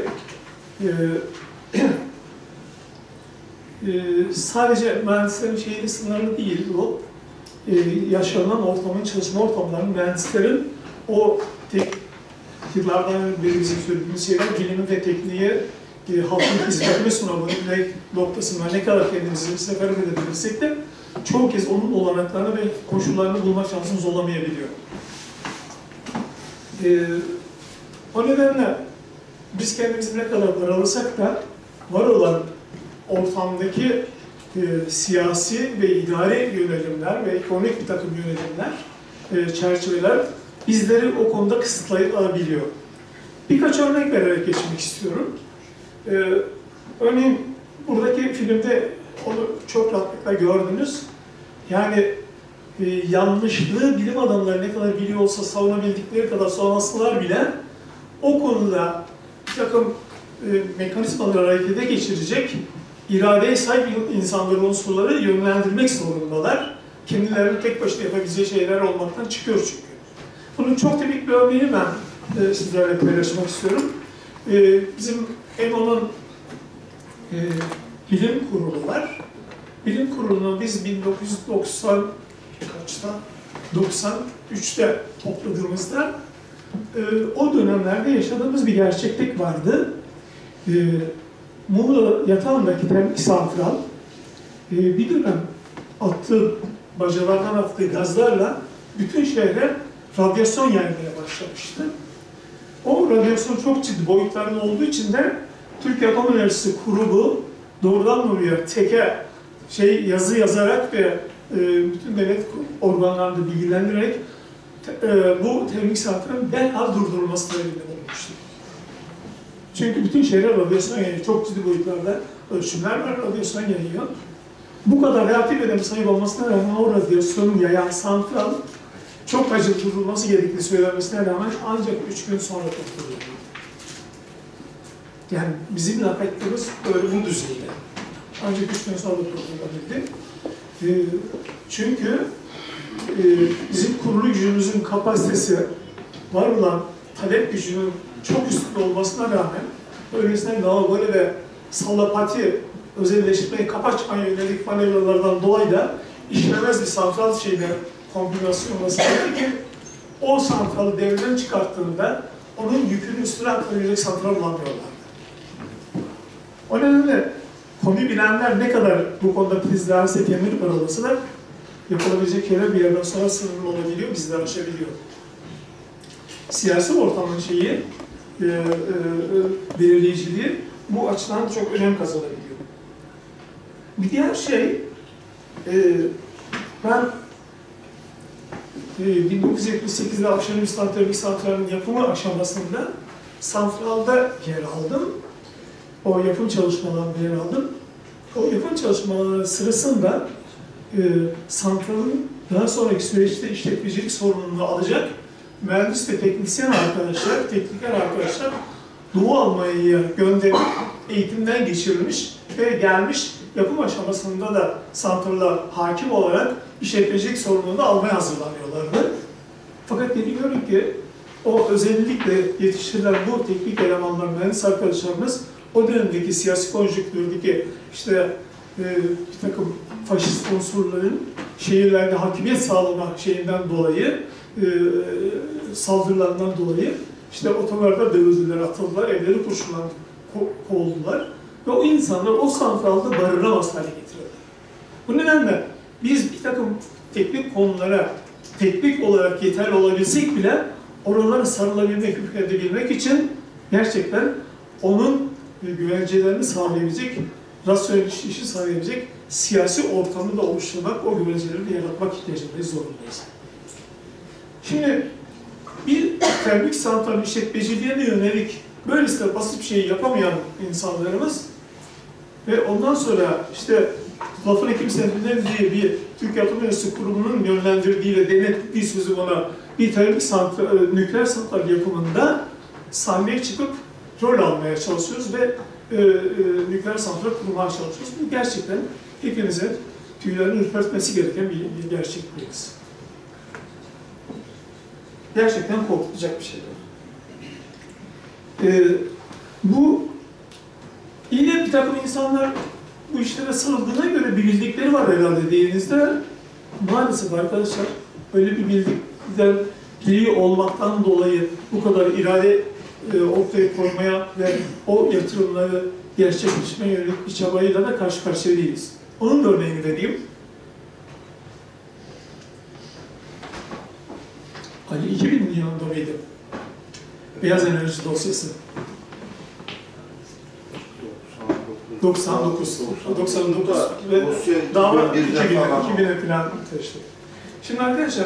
sadece mühendislerin şeyli sınırlı değil bu. Yaşanan ortamın, çalışma ortamlarının mühendislerin o yıllardan beri bizim söylediğimiz şeyler, bilimi ve tekniği halkın hizmetine sunabilmek noktasında ne kadar kendimizi seferber edebilirsek de çoğu kez onun olanaklarını ve koşullarını bulma şansımız olamayabiliyor. O nedenle biz kendimizi ne kadar daralasak da var olan ortamdaki siyasi ve idari yönelimler ve ekonomik bir takım yönelimler, çerçeveler bizleri o konuda kısıtlayabiliyor. Birkaç örnek vererek geçmek istiyorum. Örneğin buradaki filmde onu çok rahatlıkla gördünüz. Yani yanlışlığı bilim adamları ne kadar biliyor olsa savunabildikleri kadar savunsalar bile o konuda bir takım mekanizmaları harekete geçirecek iradeye sahip insanların unsurları yönlendirmek zorundalar. Kendilerinin tek başına yapabileceği şeyler olmaktan çıkıyor çünkü. Bunun çok tipik bir örneğini ben sizlerle paylaşmak istiyorum. Bizim EMO'nun bilim kurulu var. Bilim kurulunu biz 1993'te topladığımızda o dönemlerde yaşadığımız bir gerçeklik vardı. Muğla yatağındaki termik santral bir dönem bacalardan attığı gazlarla bütün şehre radyasyon yaymaya başlamıştı. O radyasyon çok ciddi boyutlarında olduğu için de Türkiye Atom Enerjisi Kurumu doğrudan doğruya teke yazı yazarak ve bütün devlet organlarını bilgilendirerek bu termik santralin derhal durdurulması talebinde bulunmuştu. Çünkü bütün şehre radyasyon yayıyor. Çok ciddi boyutlarda ölçümler var, radyasyon yayıyor. Bu kadar reaktif önem sahip olmasına rağmen o radyasyonu yayan santral çok acil durdurulması gerektiği söylenmesine rağmen ancak 3 gün sonra durduruldu. Yani bizim lakaytlarımız böyle bu düzeyde. Ancak 3 gün sonra durdurulabildi. Çünkü bizim kurulu gücümüzün kapasitesi var olan talep gücünün çok üstünde olmasına rağmen öylesine lavabole ve sallapati özelleştirmeyi kapaçmaya yönelik manevralardan dolayı da işlemez bir santral kombinasyon olması gerekir ki o santralı devreden çıkarttığında onun yükünü üstüne aktarabilecek santral bulamıyorlardı. O nedenle konuyu bilenler ne kadar bu konuda prizlerse kendini paralasalar yapılabilecek şeyler bir yerden sonra sınırlı olabiliyor, bizler aşabiliyor. Siyasi ortamın belirleyiciliği bu açıdan çok önem kazanabiliyor. Bir diğer şey, ben 1978'de Akşener Termik Santrali'nin yapımı aşamasında santralda yer aldım. O yapım çalışmalarında yer aldım. O yapım çalışmaları sırasında santralın daha sonraki süreçte işletmecilik sorumluluğunu alacak mühendis ve teknisyen arkadaşlar, tekniker arkadaşlar Doğu Almanya'ya gönderip eğitimden geçirilmiş ve gelmiş yapım aşamasında da santrala hakim olarak işletmecilik sorumluluğunu almaya hazırlanıyorlardı. Fakat biliyorum ki o özellikle yetiştirilen bu teknik elemanlar, mühendis arkadaşlarımız o dönemdeki siyasi konjonktürdeki bir takım faşist unsurların şehirlerde hakimiyet sağlama dolayı, saldırılarından dolayı otogarda dövüldüler, atıldılar, evleri kurşunlandı, kovuldular. Ve o insanlar o santralda barınamaz hale getirirler. Bu nedenle biz bir takım teknik konulara teknik olarak yeterli olabilsek bile oralara sarılabilmek, hükmedebilmek için gerçekten onun güvencelerini sağlayabilecek, rasyonel işi sağlayabilecek siyasi ortamı da oluşturmak, o güvenceleri de yaratmak ihtiyacındayız, zorundayız. Şimdi bir termik santral işletmeciliğine yönelik böylesine basit bir şey yapamayan insanlarımız ve ondan sonra işte lafını kimsenin dinlemediği bir Türk Atom Enerjisi Kurumu'nun yönlendirdiği ve denetlediği sözü bana bir termik santral, nükleer santral yapımında sahneye çıkıp rol almaya çalışıyoruz ve nükleer santral kurmaya çalışıyoruz. Bu gerçekten hepinizin tüylerini ürpertmesi gereken bir gerçekliğimiz. Gerçekten korkutacak bir şey. Bu yine bir takım insanlar bu işlere sarıldığına göre bir bildikleri var herhalde dediğinizde maalesef arkadaşlar öyle bir bildikten biri olmaktan dolayı bu kadar irade ortaya koymaya ve o yatırımları gerçekleştirmeye yönelik bir çabayla da karşı karşıya değiliz. Onun da örneğini vereyim. Hani 2000 yılında mıydı? Beyaz enerji dosyası. 99 ve dava 2000'e falan taşıdı. Şimdi arkadaşlar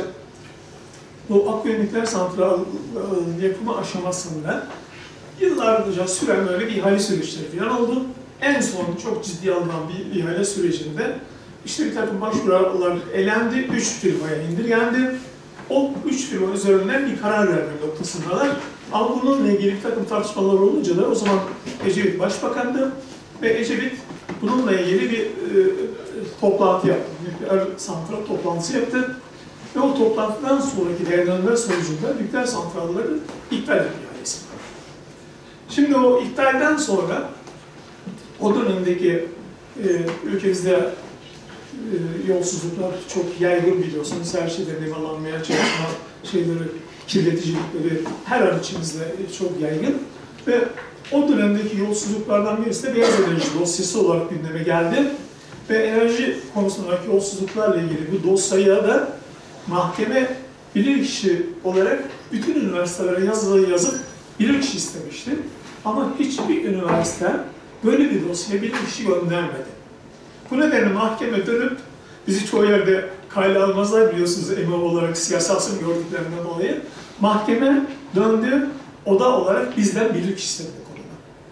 bu Akkuyu Nükleer Santral yapımı aşamasında yıllarca süren böyle bir ihale süreçleri falan oldu. En son çok ciddi alınan bir ihale sürecinde işte bir takım başvurular elendi, 3 firmaya indirgendi. O 3 firma üzerinden bir karar verme noktasındalar. Ama bununla ilgili bir takım tartışmalar olunca da o zaman Ecevit Başbakan'dı ve Ecevit bununla ilgili bir toplantı yaptı. Nükleer santral toplantısı yaptı. Ve o toplantıdan sonraki değerlendirme sonucunda nükleer santralları iptal etme ihalesi. Şimdi o iptalden sonra o dönemdeki ülkemizde yolsuzluklar çok yaygın biliyorsunuz. Her şeyden nemalanmaya çalışma şeyleri, kirleticilikleri her an içimizde çok yaygın. Ve o dönemdeki yolsuzluklardan birisi de beyaz enerji dosyası olarak gündeme geldi. Ve enerji konusundaki yolsuzluklarla ilgili bu dosyaya da mahkeme bilirkişi olarak bütün üniversitelere yazıp bilirkişi istemişti. Ama hiçbir üniversite böyle bir dosyaya bilirkişi göndermedi. Bu nedenle mahkeme dönüp, bizi çoğu yerde kayda almazlar biliyorsunuz EMO olarak siyasal gördüklerinden dolayı. Mahkeme döndü, oda olarak bizden bilirkişi istedi bu konuda.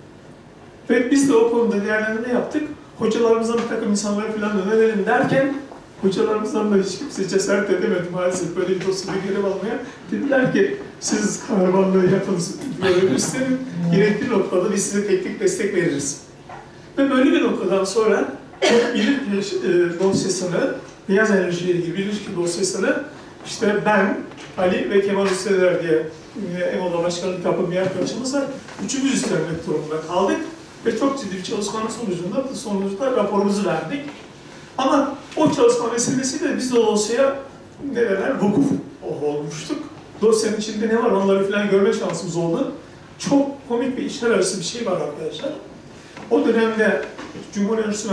Ve biz de o konuda değerlendirme yaptık. Hocalarımızdan bir takım insanlara falan önerelim derken, hocalarımızdan da hiç kimse cesaret edemedi maalesef böyle bir dosyada görev almaya. Dediler ki, siz kahramanlığı yapın, görev üstlenin, gerekli noktada biz size teknik destek veririz. Ve böyle bir noktadan sonra bilirkişi dosyasını, beyaz enerjiyle ilgili bilirkişi dosyasını işte ben, Ali ve Kemal Üsteler diye EMO'da başkanlık yapan bir arkadaşımızla üçümüz üstlenmek durumunda kaldık. Ve çok ciddi bir çalışmanın sonucunda raporumuzu verdik. Ama o çalışma vesilesiyle biz de o dosyaya ne derler, vukuf olmuştuk. Dosyanın içinde ne var onları falan görme şansımız oldu. Çok komik bir işler arası bir şey var arkadaşlar. O dönemde Cumhurbaşkanı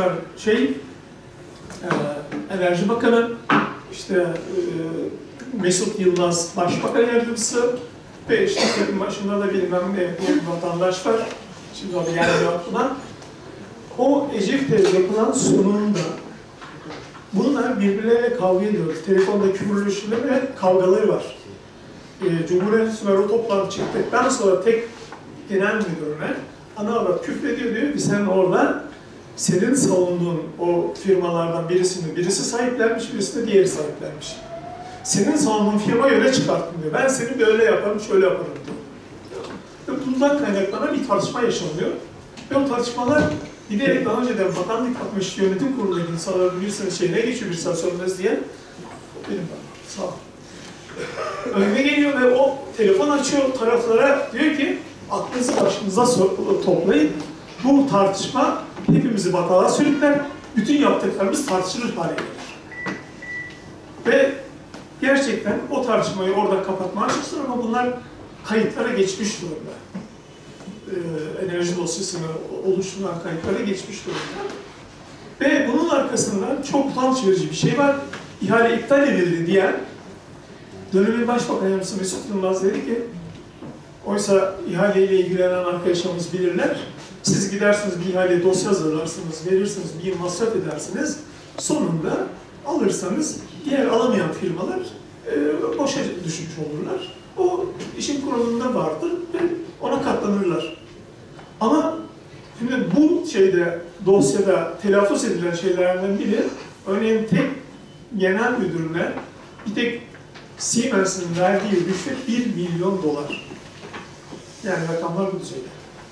Enerji Bakanı, işte Mesut Yılmaz Başbakan Yardımcısı ve işte başında da bilmem ne bir vatandaş var. Şimdi abi geldi aklıma. O Ecevit'te yapılan sunumunda bunlar birbirleriyle kavga ediyor. Telefonda küfürleşmeleri ve kavgaları var. Cumhurbaşkanı o toplantı çıktıktan sonra tek genel müdürüne ana avrat küfrediyor, diyor ki sen orada senin savunduğun o firmalardan birisi sahiplenmiş, birisi de diğeri sahiplenmiş. Senin savunduğun firma öne çıkarttım diyor. Ben seni böyle yaparım, şöyle yaparım diyor. Ve bundan kaynaklanan bir tartışma yaşanıyor. Ve o tartışmalar giderek daha önceden bakanlık yapmış yönetim kurulundaki insanların birisinin şeyine geçiyor, bir saat sönmez diye. Benim sağ ol. Önüne geliyor ve o telefon açıyor taraflara, diyor ki aklınızı başınıza toplayın. Bu tartışma hepimizi batağa sürükler, bütün yaptıklarımız tartışılır hale gelir. Ve gerçekten o tartışmayı orada kapatmaya çalıştılar ama bunlar kayıtlara geçmiş durumda. Enerji dosyasını oluşturulan kayıtlara geçmiş durumda. Ve bunun arkasından çok utanç verici bir şey var. İhale iptal edildi diyen Dönemin Başbakan Yardımcısı Mesut Yılmaz dedi ki, oysa ihaleyle ilgilenen arkadaşlarımız bilirler, siz gidersiniz bir ihale dosya hazırlarsınız, verirsiniz, bir yıl masraf edersiniz, sonunda alırsanız diğer alamayan firmalar boşa düşmüş olurlar. O işin kurulunda vardır ve ona katlanırlar. Ama şimdi bu dosyada telaffuz edilen şeylerden biri, örneğin tek genel müdürüne bir tek Siemens'in verdiği rüşvet 1 milyon dolar. Yani rakamlar bu düzeyde.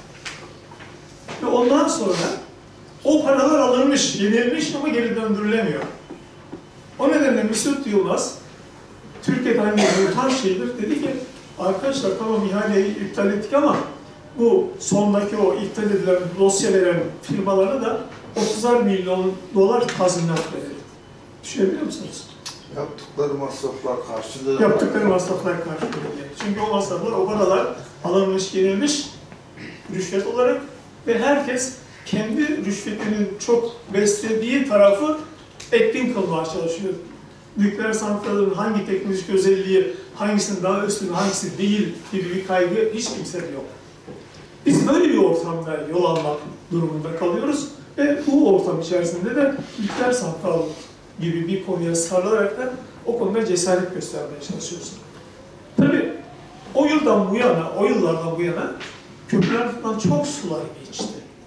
Ve ondan sonra o paralar alınmış, yenilmiş ama geri döndürülemiyor. O nedenle Mesut Yılmaz, Türkiye'de hani yürüten şeydir, dedi ki arkadaşlar tamam ihaleyi iptal ettik ama bu sondaki o iptal edilen dosya veren firmalara da 30'ar milyon dolar tazminat verelim. Düşünebiliyor musunuz? Yaptıkları masraflar karşılığı. Yaptıkları masraflar karşılığı. Çünkü o masraflar, o paralar alınmış, yenilmiş rüşvet olarak ve herkes kendi rüşvetinin çok beslediği tarafı etkin kılmaya çalışıyor. Nükleer santrallerin hangi teknolojik özelliği, hangisinin daha üstün, hangisi değil gibi bir kaygı hiç kimsede yok. Biz böyle bir ortamda yol almak durumunda kalıyoruz ve bu ortam içerisinde de nükleer santral gibi bir konuya sarılarak da o konuda cesaret göstermeye çalışıyoruz. Tabii o yıllardan bu yana köprülerden çok sular geçti.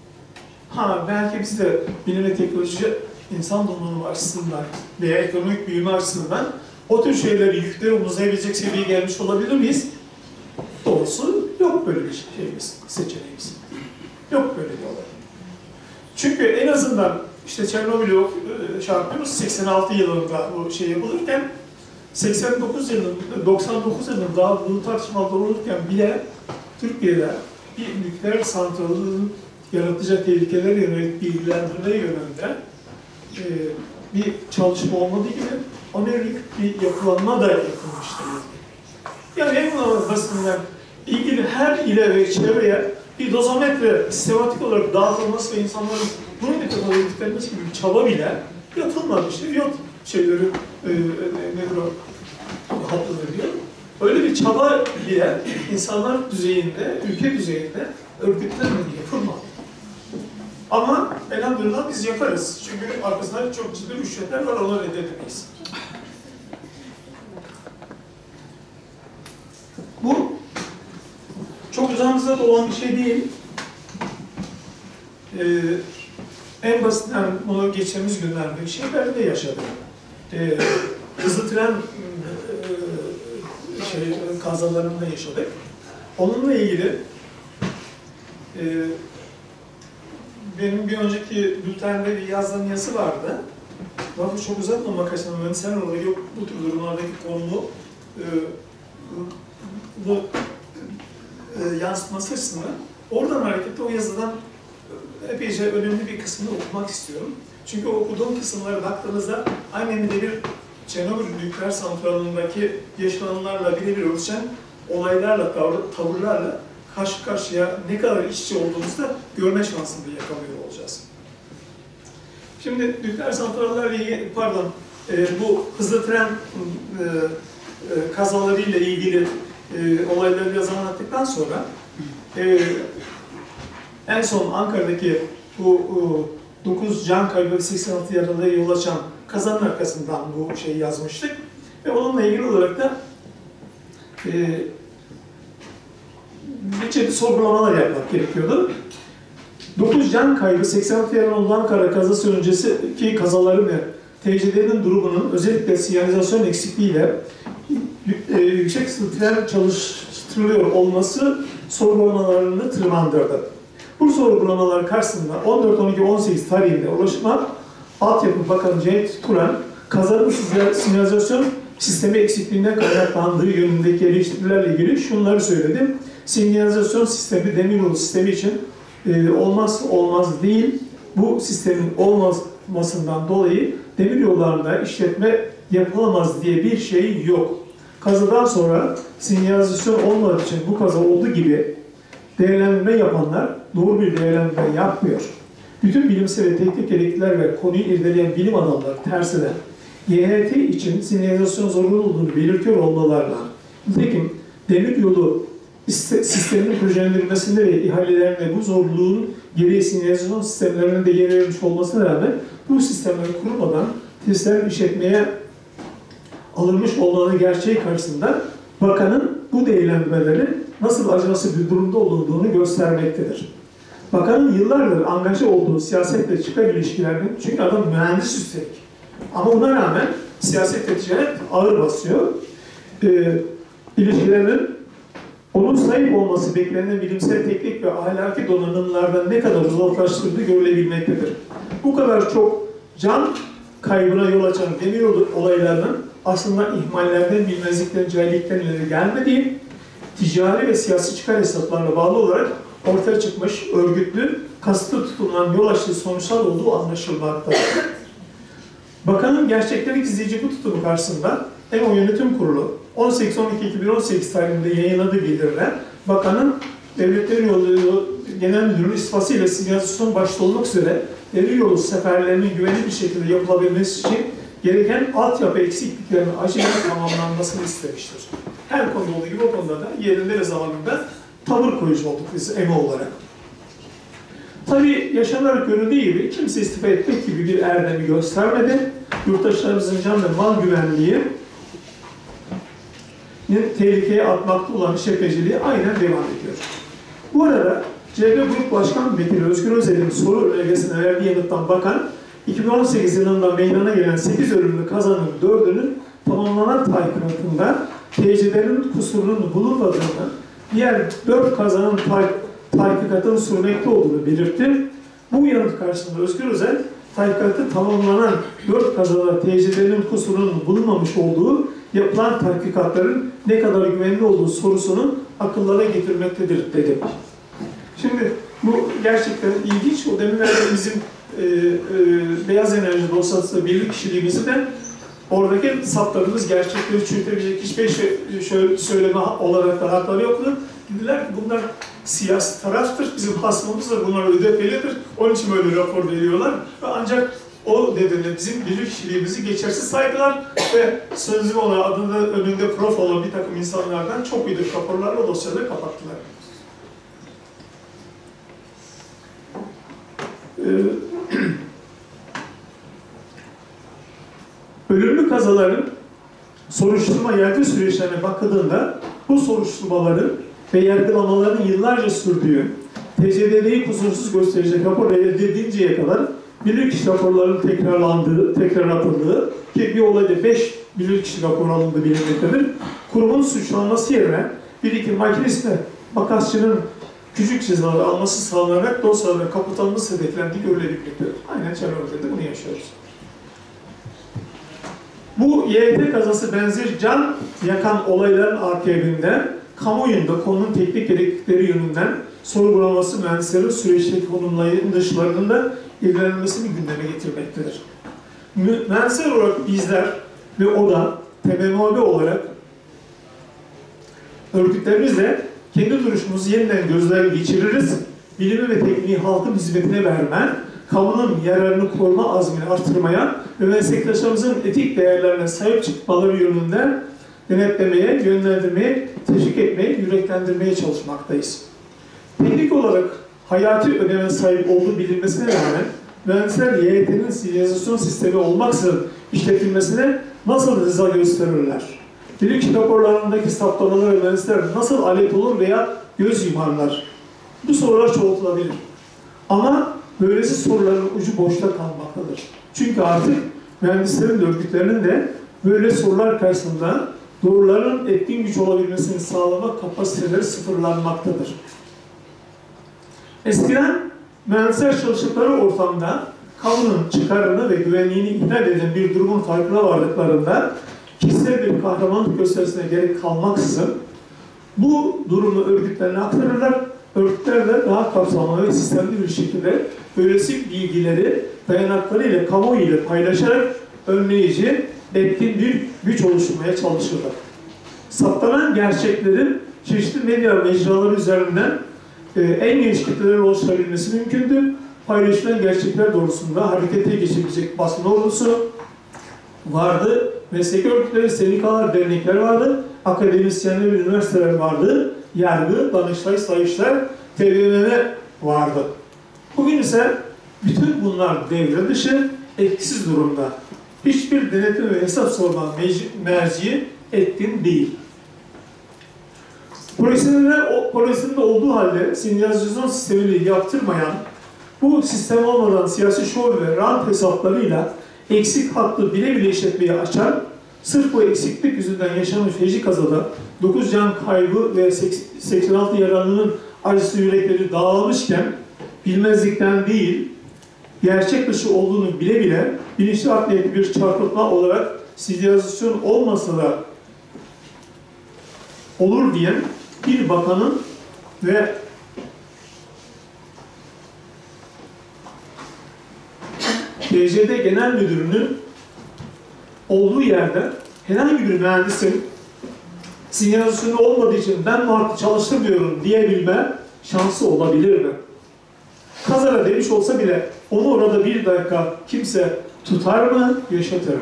Belki biz de bilim ve teknoloji, insan donanımı açısından veya ekonomik büyüme açısından o tür şeyleri, yükleri omuzlayabilecek seviyeye gelmiş olabilir miyiz? Doğrusu yok böyle bir seçeneğimiz. Yok böyle bir olay. Çünkü en azından işte Çernobil'i yapıyoruz 86 yılında bu şey yapılırken 99 yılında daha bu tartışmalar olurken bile Türkiye'de bir nükleer santralın yaratacağı tehlikelere yönelik bilgilendirme yönünde bir çalışma olmadığı gibi ona yönelik bir yapılanma da yapılmıştır. Yani en basitinden ilgili her ile ve çevreye bir dozometre sistematik olarak dağıtılması ve insanların bunun ne kadar yüklenmesi gibi bir çaba bile yapılmamıştır. Yok şeyleri, nedir o, hatırlıyor diyor. Öyle bir çaba bile insanlar düzeyinde, ülke düzeyinde örgütlenmedi, yapılmadı. Ama elhamdülillah biz yaparız. Çünkü arkasında çok ciddi rüşvetler var, onu reddedemeyiz. Bu çok uzağımızda da olan bir şey değil. En basitinden bunu geçtiğimiz günlerde şeylerde yaşadık. Hızlı tren kazalarında yaşadık. Onunla ilgili benim bir önceki bültende bir yazdığım yazı vardı. Lafı çok uzatmamak açısından sen orada yok bu tür durumlardaki konumu yansıtması açısından oradan hareketle o yazıdan epeyce önemli bir kısmını okumak istiyorum. Çünkü okuduğum kısımlara baktığınızda aynen bir Çernobil nükleer santralındaki yaşananlarla birebir örtüşen olaylarla, tavırlarla karşı karşıya ne kadar iç içe olduğumuzu da görme şansını yakalıyor olacağız. Şimdi nükleer santrallerle bu hızlı tren kazalarıyla ilgili olayları biraz anlattıktan sonra en son Ankara'daki bu 9 can kaybı ve 86 yaralıya yol açan kazanın arkasından bu şeyi yazmıştık. Ve onunla ilgili olarak da bir çeşitli sorgulamalar yapmak gerekiyordu. 9 can kaybı, 86 yaralı olan Ankara kazası öncesiki kazaların ve TCD'nin durumunun özellikle sinyalizasyon eksikliğiyle yüksek hızlı tren çalıştırılıyor olması sorgulamalarını tırmandırdı. Bu sorgulamalar karşısında 14-12-18 tarihinde Ulaşma Altyapı Bakanı Cüneyt Turan, kazanın sinyalizasyon sistemi eksikliğinden kaynaklandığı yönündeki eleştirilerle ilgili şunları söyledi. Sinyalizasyon sistemi demiryolu sistemi için olmaz değil. Bu sistemin olmamasından dolayı demiryollarında işletme yapılamaz diye bir şey yok. Kazadan sonra sinyalizasyon olmadığı için bu kaza olduğu gibi değerlendirme yapanlar doğru bir değerlendirme yapmıyor. Bütün bilimsel ve teknik gerekliler ve konuyu irdeleyen bilim adamları tersine YHT için sinyalizasyon zorunlu olduğunu belirtiyor olmalarına, nitekim demiryolu sisteminin projelendirilmesinde ve ihalelerinde bu zorluğun gereği sinyalizasyon sistemlerinin de yer verilmiş olmasına rağmen bu sistemleri kurulmadan testlerin işletmeye alınmış olmaları gerçeği karşısında bakanın bu değerlendirmelerin nasıl acınası bir durumda olduğunu göstermektedir. Bakanın yıllardır angaja olduğu siyasetle çıkar ilişkilerinin, çünkü adam mühendis üstelik. Ama ona rağmen siyaset ve ticaret ağır basıyor. İlişkilerinin onun sahip olması beklenen bilimsel teknik ve ahlaki donanımlardan ne kadar uzaklaştırdığı görülebilmektedir. Bu kadar çok can kaybına yol açan demiryolu olaylarının aslında ihmallerden, bilmezlikten, cahillikten ileri gelmediği, ticari ve siyasi çıkar hesaplarına bağlı olarak ortaya çıkmış, örgütlü, kasıtlı tutulan yol açtığı sonuçlar olduğu anlaşılmaktadır. Bakanın gerçekleri gizleyici bu tutumu karşısında EMO Yönetim Kurulu 18-12-2018 tarihinde yayınladığı bildiriler, bakanın Devletler Yolu Genel Müdürlüğü istifasıyla sinyalizasyon başta olmak üzere demiryolu seferlerinin güvenli bir şekilde yapılabilmesi için gereken altyapı eksikliklerinin acilen tamamlanmasını istemiştir. Her konuda olduğu gibi o konuda da yerinde ve zamanında tavır koyucu olduk biz EMO olarak. Tabii yaşanarak görüldüğü gibi kimse istifa etmek gibi bir erdemi göstermedi. Yurttaşlarımızın can ve mal güvenliği tehlikeye atmakta olan işletmeciliği aynen devam ediyor. Bu arada CHP Grup Başkan Vekili Özgür Özel'in soru önergesine verdiği yanıttan bakan, 2018 yılında meydana gelen 8 ölümlü kazanın 4'ünün tamamlanan tahkikatında TC'lerin kusurunun bulunmadığını, diğer 4 kazanın tahkikatın sürmekte olduğunu belirtti. Bu yanıt karşısında Özgür Özel, tahkikatı tamamlanan 4 kazada TC'lerin kusurunun bulunmamış olduğu yapılan tahkikatların ne kadar güvenli olduğu sorusunu akıllara getirmektedir dedi. Şimdi bu gerçekten ilginç. O demin bizim beyaz enerji dosyası birlik kişiliğimizi de oradaki saptadığımız gerçekleri çürütebilecek hiçbir söyleme olarak da hakları yoktu. Dediler ki bunlar siyasi taraftır, bizim hasmımız da bunlar ÖDP'lidir. Onun için böyle rapor veriyorlar. Ve ancak o nedenle bizim birlik kişiliğimizi geçersiz saydılar ve sözlü olan adında önünde prof olan bir takım insanlardan çok büyük raporlarla dosyaları kapattılar. Ölümlü kazaların soruşturma yargı süreçlerine bakıldığında bu soruşturmaların ve yargılamaların yıllarca sürdüğü, TCDD'yi kusursuz gösterecek rapor elde edildiğinceye kadar bilirkişi raporlarının tekrar atıldığı ki bir olayda 5 bilirkişi raporu alındığı bilinmektedir. Kurumun suçlanması yerine bir iki makinist ve makasçının küçük cezaları alması sağlanarak dosyaların kapatılması hedeflendiği görülebilmektedir. Aynen Çernobil'de bunu yaşıyoruz. Bu YT kazası benzeri can yakan olayların akabinde kamuoyunda konunun teknik gereklilikleri yönünden sorgulaması mühendislerin süreçteki konumların dışlarının da ilgilenmesini gündeme getirmektedir. Mühendisler olarak bizler ve o da TBMOB olarak örgütlerimizle kendi duruşumuzu yeniden gözden geçiririz. Bilimi ve tekniği halkın hizmetine verme, kamunun yararını koruma azmini artırmaya ve meslektaşlarımızın etik değerlerine sahip çıkmaları yönünde denetlemeye, yönlendirmeye, teşvik etmeye, yüreklendirmeye çalışmaktayız. Teknik olarak hayati öneme sahip olduğu bilinmesine rağmen mühendisler YHT'nin sinyalizasyon sistemi olmaksızın işletilmesine nasıl rıza gösterirler? Bilirkişi raporlarındaki saptamaları mühendisler nasıl alet olur veya göz yumarlar? Bu sorular çoğaltılabilir. Ama böylesi soruların ucu boşta kalmaktadır. Çünkü artık mühendislerin de örgütlerinin de böyle sorular karşısında doğruların etkin güç olabilmesini sağlamak kapasiteleri sıfırlanmaktadır. Eskiden mühendisler çalıştıkları ortamda kamunun çıkarını ve güvenliğini ihlal eden bir durumun farkına vardıklarında kişisel bir kahramanlık gösterisine gerek kalmaksızın bu durumu örgütlerine aktarırlar. Örgütler de daha kapsamlı ve sistemli bir şekilde böylesi bilgileri dayanakları ile kamuoyu ile paylaşarak önleyici, etkin bir güç oluşturmaya çalışırlar. Saptanan gerçeklerin çeşitli medya mecraları üzerinden en geniş kitlelere ulaşabilmesi mümkündü. Paylaşılan gerçekler doğrusunda harekete geçebilecek basın ordusu, vardı. Meslek örgütleri, sendikalar, dernekler vardı. Akademisyenler, üniversiteler vardı. Yargı, Danıştay, Sayıştay, TBMM vardı. Bugün ise bütün bunlar devre dışı, etkisiz durumda. Hiçbir denetim ve hesap sorma merci etkin değil. Projesinde olduğu halde sinyalizasyon sistemini yaptırmayan, bu sistem olmadan siyasi şov ve rant hesaplarıyla eksik hattı bile bile işletmeyi açar, sırf bu eksiklik yüzünden yaşanmış feci kazada 9 can kaybı ve 86 yaralının acısı yürekleri dağılmışken bilmezlikten değil, gerçek dışı olduğunu bile bile bilinçli art niyetli bir çarpıtma olarak sinyalizasyon olmasa da olur diyen bir bakanın ve BCD Genel Müdürü'nün olduğu yerde herhangi bir mühendisin sinyalizasyonu olmadığı için ben bu hattı çalıştırmıyorum diyebilme şansı olabilir mi? Kazara demiş olsa bile onu orada bir dakika kimse tutar mı, yaşatır mı?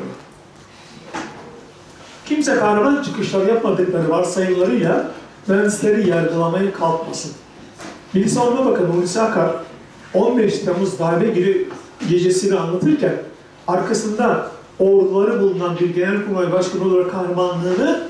Kimse kahraman çıkışlar yapmadıkları varsayımlarıyla mühendisleri yargılamaya kalkmasın. Milli Savunma Bakanı Hulusi Akar 15 Temmuz darbe gecesini anlatırken arkasında orduları bulunan bir genelkurmay başkanı olarak kahramanlığını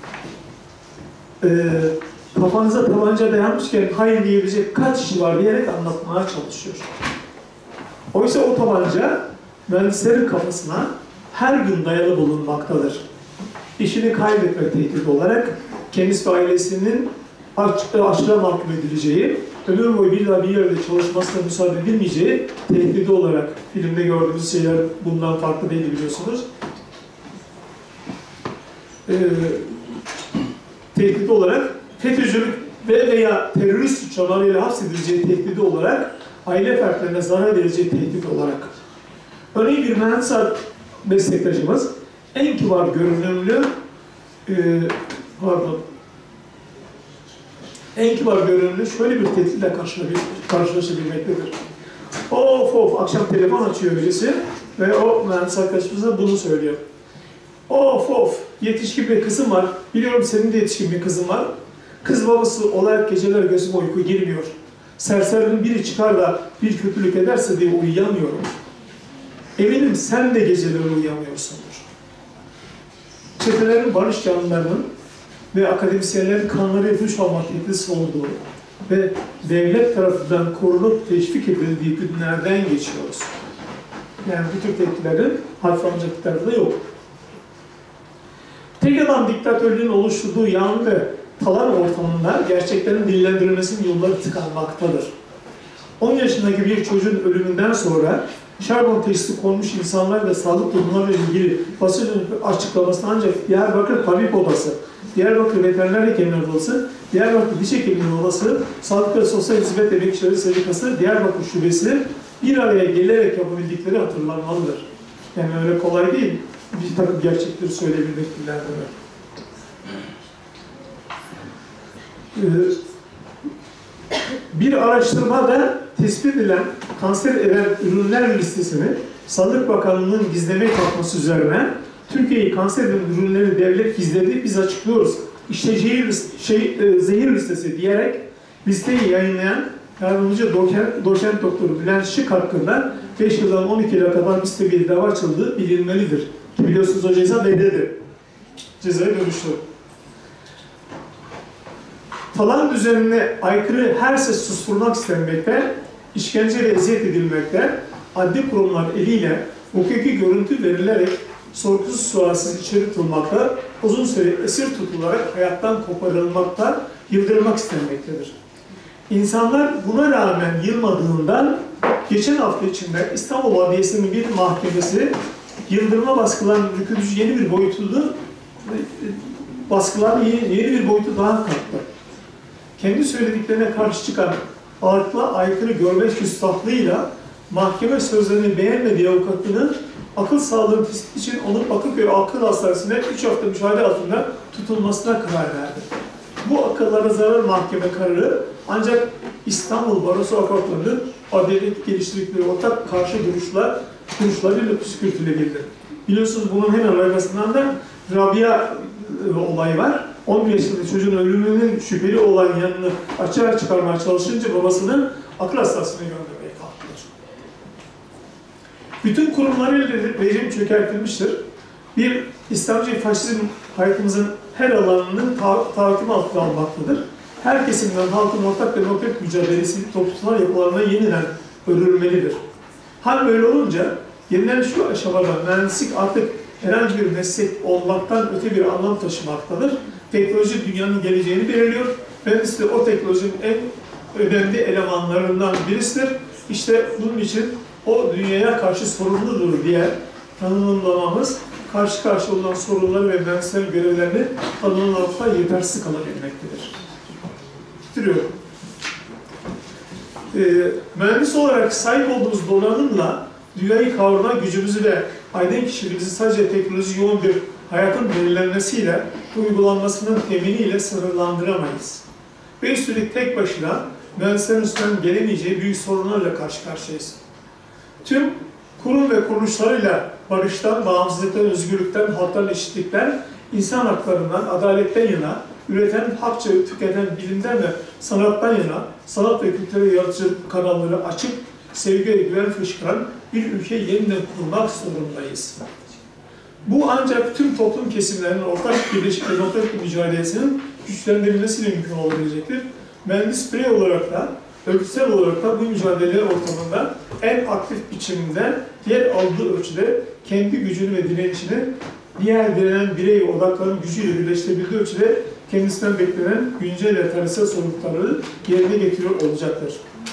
kafanıza tabanca dayanmışken hayır diyebilecek kaç kişi var diyerek anlatmaya çalışıyor. Oysa o tabanca mühendislerin kafasına her gün dayalı bulunmaktadır. İşini kaybetme tehdidi olarak kendisi ve ailesinin açlığa mahkum edileceği, ömür boyu bir daha bir yerde çalışmasına müsaade edilmeyeceği tehdidi olarak filmde gördüğümüz şeyler bundan farklı değil biliyorsunuz. Tehdidi olarak FETÖ'cülük veya terörist suçlamalarıyla hapsedileceği tehdidi olarak aile fertlerine zarar vereceği tehdit olarak. Örneğin bir mühendis meslektaşımız en kibar görünümlü en kibar görünümlü şöyle bir tehditle karşılaşabilmektedir. Of akşam telefon açıyor birisi ve o mühendis arkadaşımıza bunu söylüyor. Of yetişkin bir kızım var. Biliyorum senin de yetişkin bir kızın var. Kız babası olarak geceler gözüme uyku girmiyor. Serserinin biri çıkar da bir kötülük ederse diye uyuyamıyorum. Eminim sen de geceleri uyuyamıyorsundur. Çetelerin barış canlılarının ve akademisyenlerin kanları duş almak tehdit olduğu ve devlet tarafından korunup teşvik edildiği günlerden geçiyoruz. Yani bu tür tehditlerin hafife alınacak tarafı da yok. Tek adam diktatörlüğün oluşturduğu yağmur ve talan ortamında gerçeklerin dillendirilmesinin yolları tıkanmaktadır. 10 yaşındaki bir çocuğun ölümünden sonra şarbon teşhisi konmuş insanlar ve sağlık durumlarıyla ilgili basın açıklamasını ancak Diyarbakır Tabip Odası, Diyarbakır Veteriner Hekimler Odası, Diyarbakır Diş Hekimleri Odası, Sağlık ve Sosyal Hizmet Emekçileri Sendikası, Diyarbakır Şubesi bir araya gelerek yapabildikleri hatırlanmalıdır. Yani öyle kolay değil, bir takım gerçekleri söyleyebilmek ilerleme. Bir araştırmada tespit edilen kanser eden ürünler listesini Sağlık Bakanlığı'nın gizlemeye kalkması üzerine Türkiye'yi kanser eden ürünleri devlet gizledi, biz açıklıyoruz. İşte zehir listesi diyerek listeyi yayınlayan yardımcı doçent doktoru Bülent Şık hakkında 5 yıldan 12 yıla kadar liste bir dava açıldığı bilinmelidir. Ki biliyorsunuz o ceza bedeldi. Cezaya dönüştü. Talan düzenine aykırı her ses susturulmak istenmekte, işkence ve eziyet edilmekte, adli kurumlar eliyle hukuki görüntü verilerek sorgusuz sualsiz içeri tutulmakta, uzun süre esir tutularak hayattan koparılmakta, yıldırmak istenmektedir. İnsanlar buna rağmen yılmadığından geçen hafta içinde İstanbul Adliyesi'nin bir mahkemesi yıldırma baskılarının ürkütücü yeni bir boyutunu baskıların yeni bir boyutu daha kattı. Kendi söylediklerine karşı çıkan akla aykırı görme küstahlığıyla mahkeme sözlerini beğenmediği avukatının akıl sağlığı tespit için onun Bakırköy Akıl Hastanesi'ne 3 hafta müşahede altında tutulmasına karar verdi. Bu akıllara zarar mahkeme kararı ancak İstanbul Barosu Avukatları'nın adalet geliştirdikleri ortak karşı duruşlarıyla püskürtülebildi. Biliyorsunuz bunun hemen arkasından da Rabia olayı var. 11 yaşındaki çocuğun ölümünün şüpheli olan yanını açığa çıkarmaya çalışınca babasının akıl hastanesine göndermeye kalktılar. Bütün kurumlarıyla rejim çökertilmiştir. Bir İslamcı faşizm hayatımızın her alanının tahakküm altına almaktadır. Her kesimden halkın ortak demokratik mücadelesi toplumsal yapılarına yeniden örülmelidir. Hal böyle olunca yeniden şu aşamada mühendislik artık herhangi bir meslek olmaktan öte bir anlam taşımaktadır. Teknoloji dünyanın geleceğini belirliyor. Mühendislik o teknolojinin en önemli elemanlarından birisidir. İşte bunun için o dünyaya karşı sorumludur diye tanımlamamız, karşı karşıya olan sorunları ve mühendislerin görevlerini tanımlamakta yetersiz kalabilmektedir. Bitiriyorum. Mühendis olarak sahip olduğumuz donanımla dünyayı kavrama gücümüzü ve aydın kişiliğimizi sadece teknoloji yoğun bir hayatın belirlenmesiyle, uygulanmasının teminiyle sınırlandıramayız. Ve üstelik tek başına mühendislerin üstünden gelemeyeceği büyük sorunlarla karşı karşıyayız. Tüm kurum ve kuruluşlarıyla barıştan, bağımsızlıktan, özgürlükten, halktan eşitlikten, insan haklarından, adaletten yana, üreten, hakça tüketen bilimden ve sanattan yana, sanat ve kültüre yaratıcı kanalları açıp, sevgi ve güven fışkıran bir ülkeyi yeniden kurmak zorundayız. Bu ancak tüm toplum kesimlerinin ortak birleşik demokratik mücadelesinin güçlendirilmesiyle mümkün olabilecektir. Mühendis birey olarak da, örgütsel olarak da bu mücadele ortamında en aktif biçimde yer aldığı ölçüde kendi gücünü ve direnişini diğer direnen birey odaklarının gücüyle birleştirebildiği ölçüde kendisinden beklenen güncel ve tarihsel sorumlulukları yerine getiriyor olacaktır.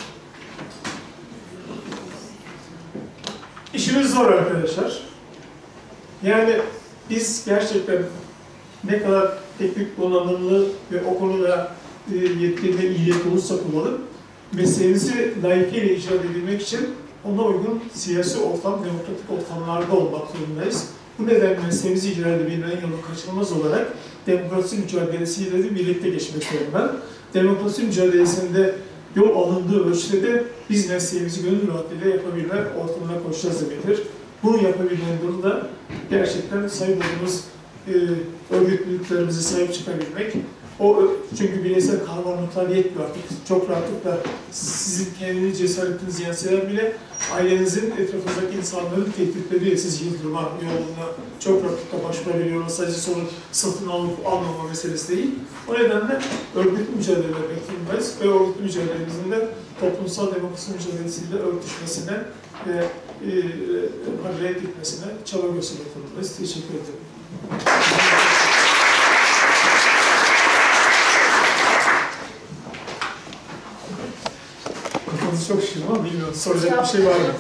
İşimiz zor arkadaşlar. Yani biz gerçekten ne kadar teknik donanımlı ve o konuda yetkili ve iyilik olursak olalım, mesleğimizi layıkıyla icra edebilmek için ona uygun siyasi ortam, demokratik ortamlarda olmak zorundayız. Bu nedenle mesleğimizi icra edebilmenin yolu kaçınılmaz olarak demokrasi mücadelesiyle de birlikte geçmek zorunda. Demokrasi mücadelesinde yol alındığı ölçüde de biz mesleğimizi gönül rahatlığıyla yapabilme ortamına koşacağız demektir. Bunu yapabilmenin yolu da gerçekten sahip olduğumuz örgütlülüklerimize sahip çıkabilmek. Çünkü bireysel kahramanlıklar yetmiyor artık. Çok rahatlıkla sizin kendi cesaretiniz yenseler bile ailenizin etrafınızdaki insanların tehditleriyle siz yıldırma yoluna çok rahatlıkla başvurabiliyor. Sadece sorun satın alıp almama meselesi değil. O nedenle örgütlü mücadele etmek zorundayız ve örgütlü mücadelemizin de toplumsal demokrasi mücadelesiyle örtüşmesine ve hareket etmesine çaba göstermek zorundayız. Teşekkür ederim. Kafanızı çok şişirdim ama bilmiyorum. Soracak bir şey var mı?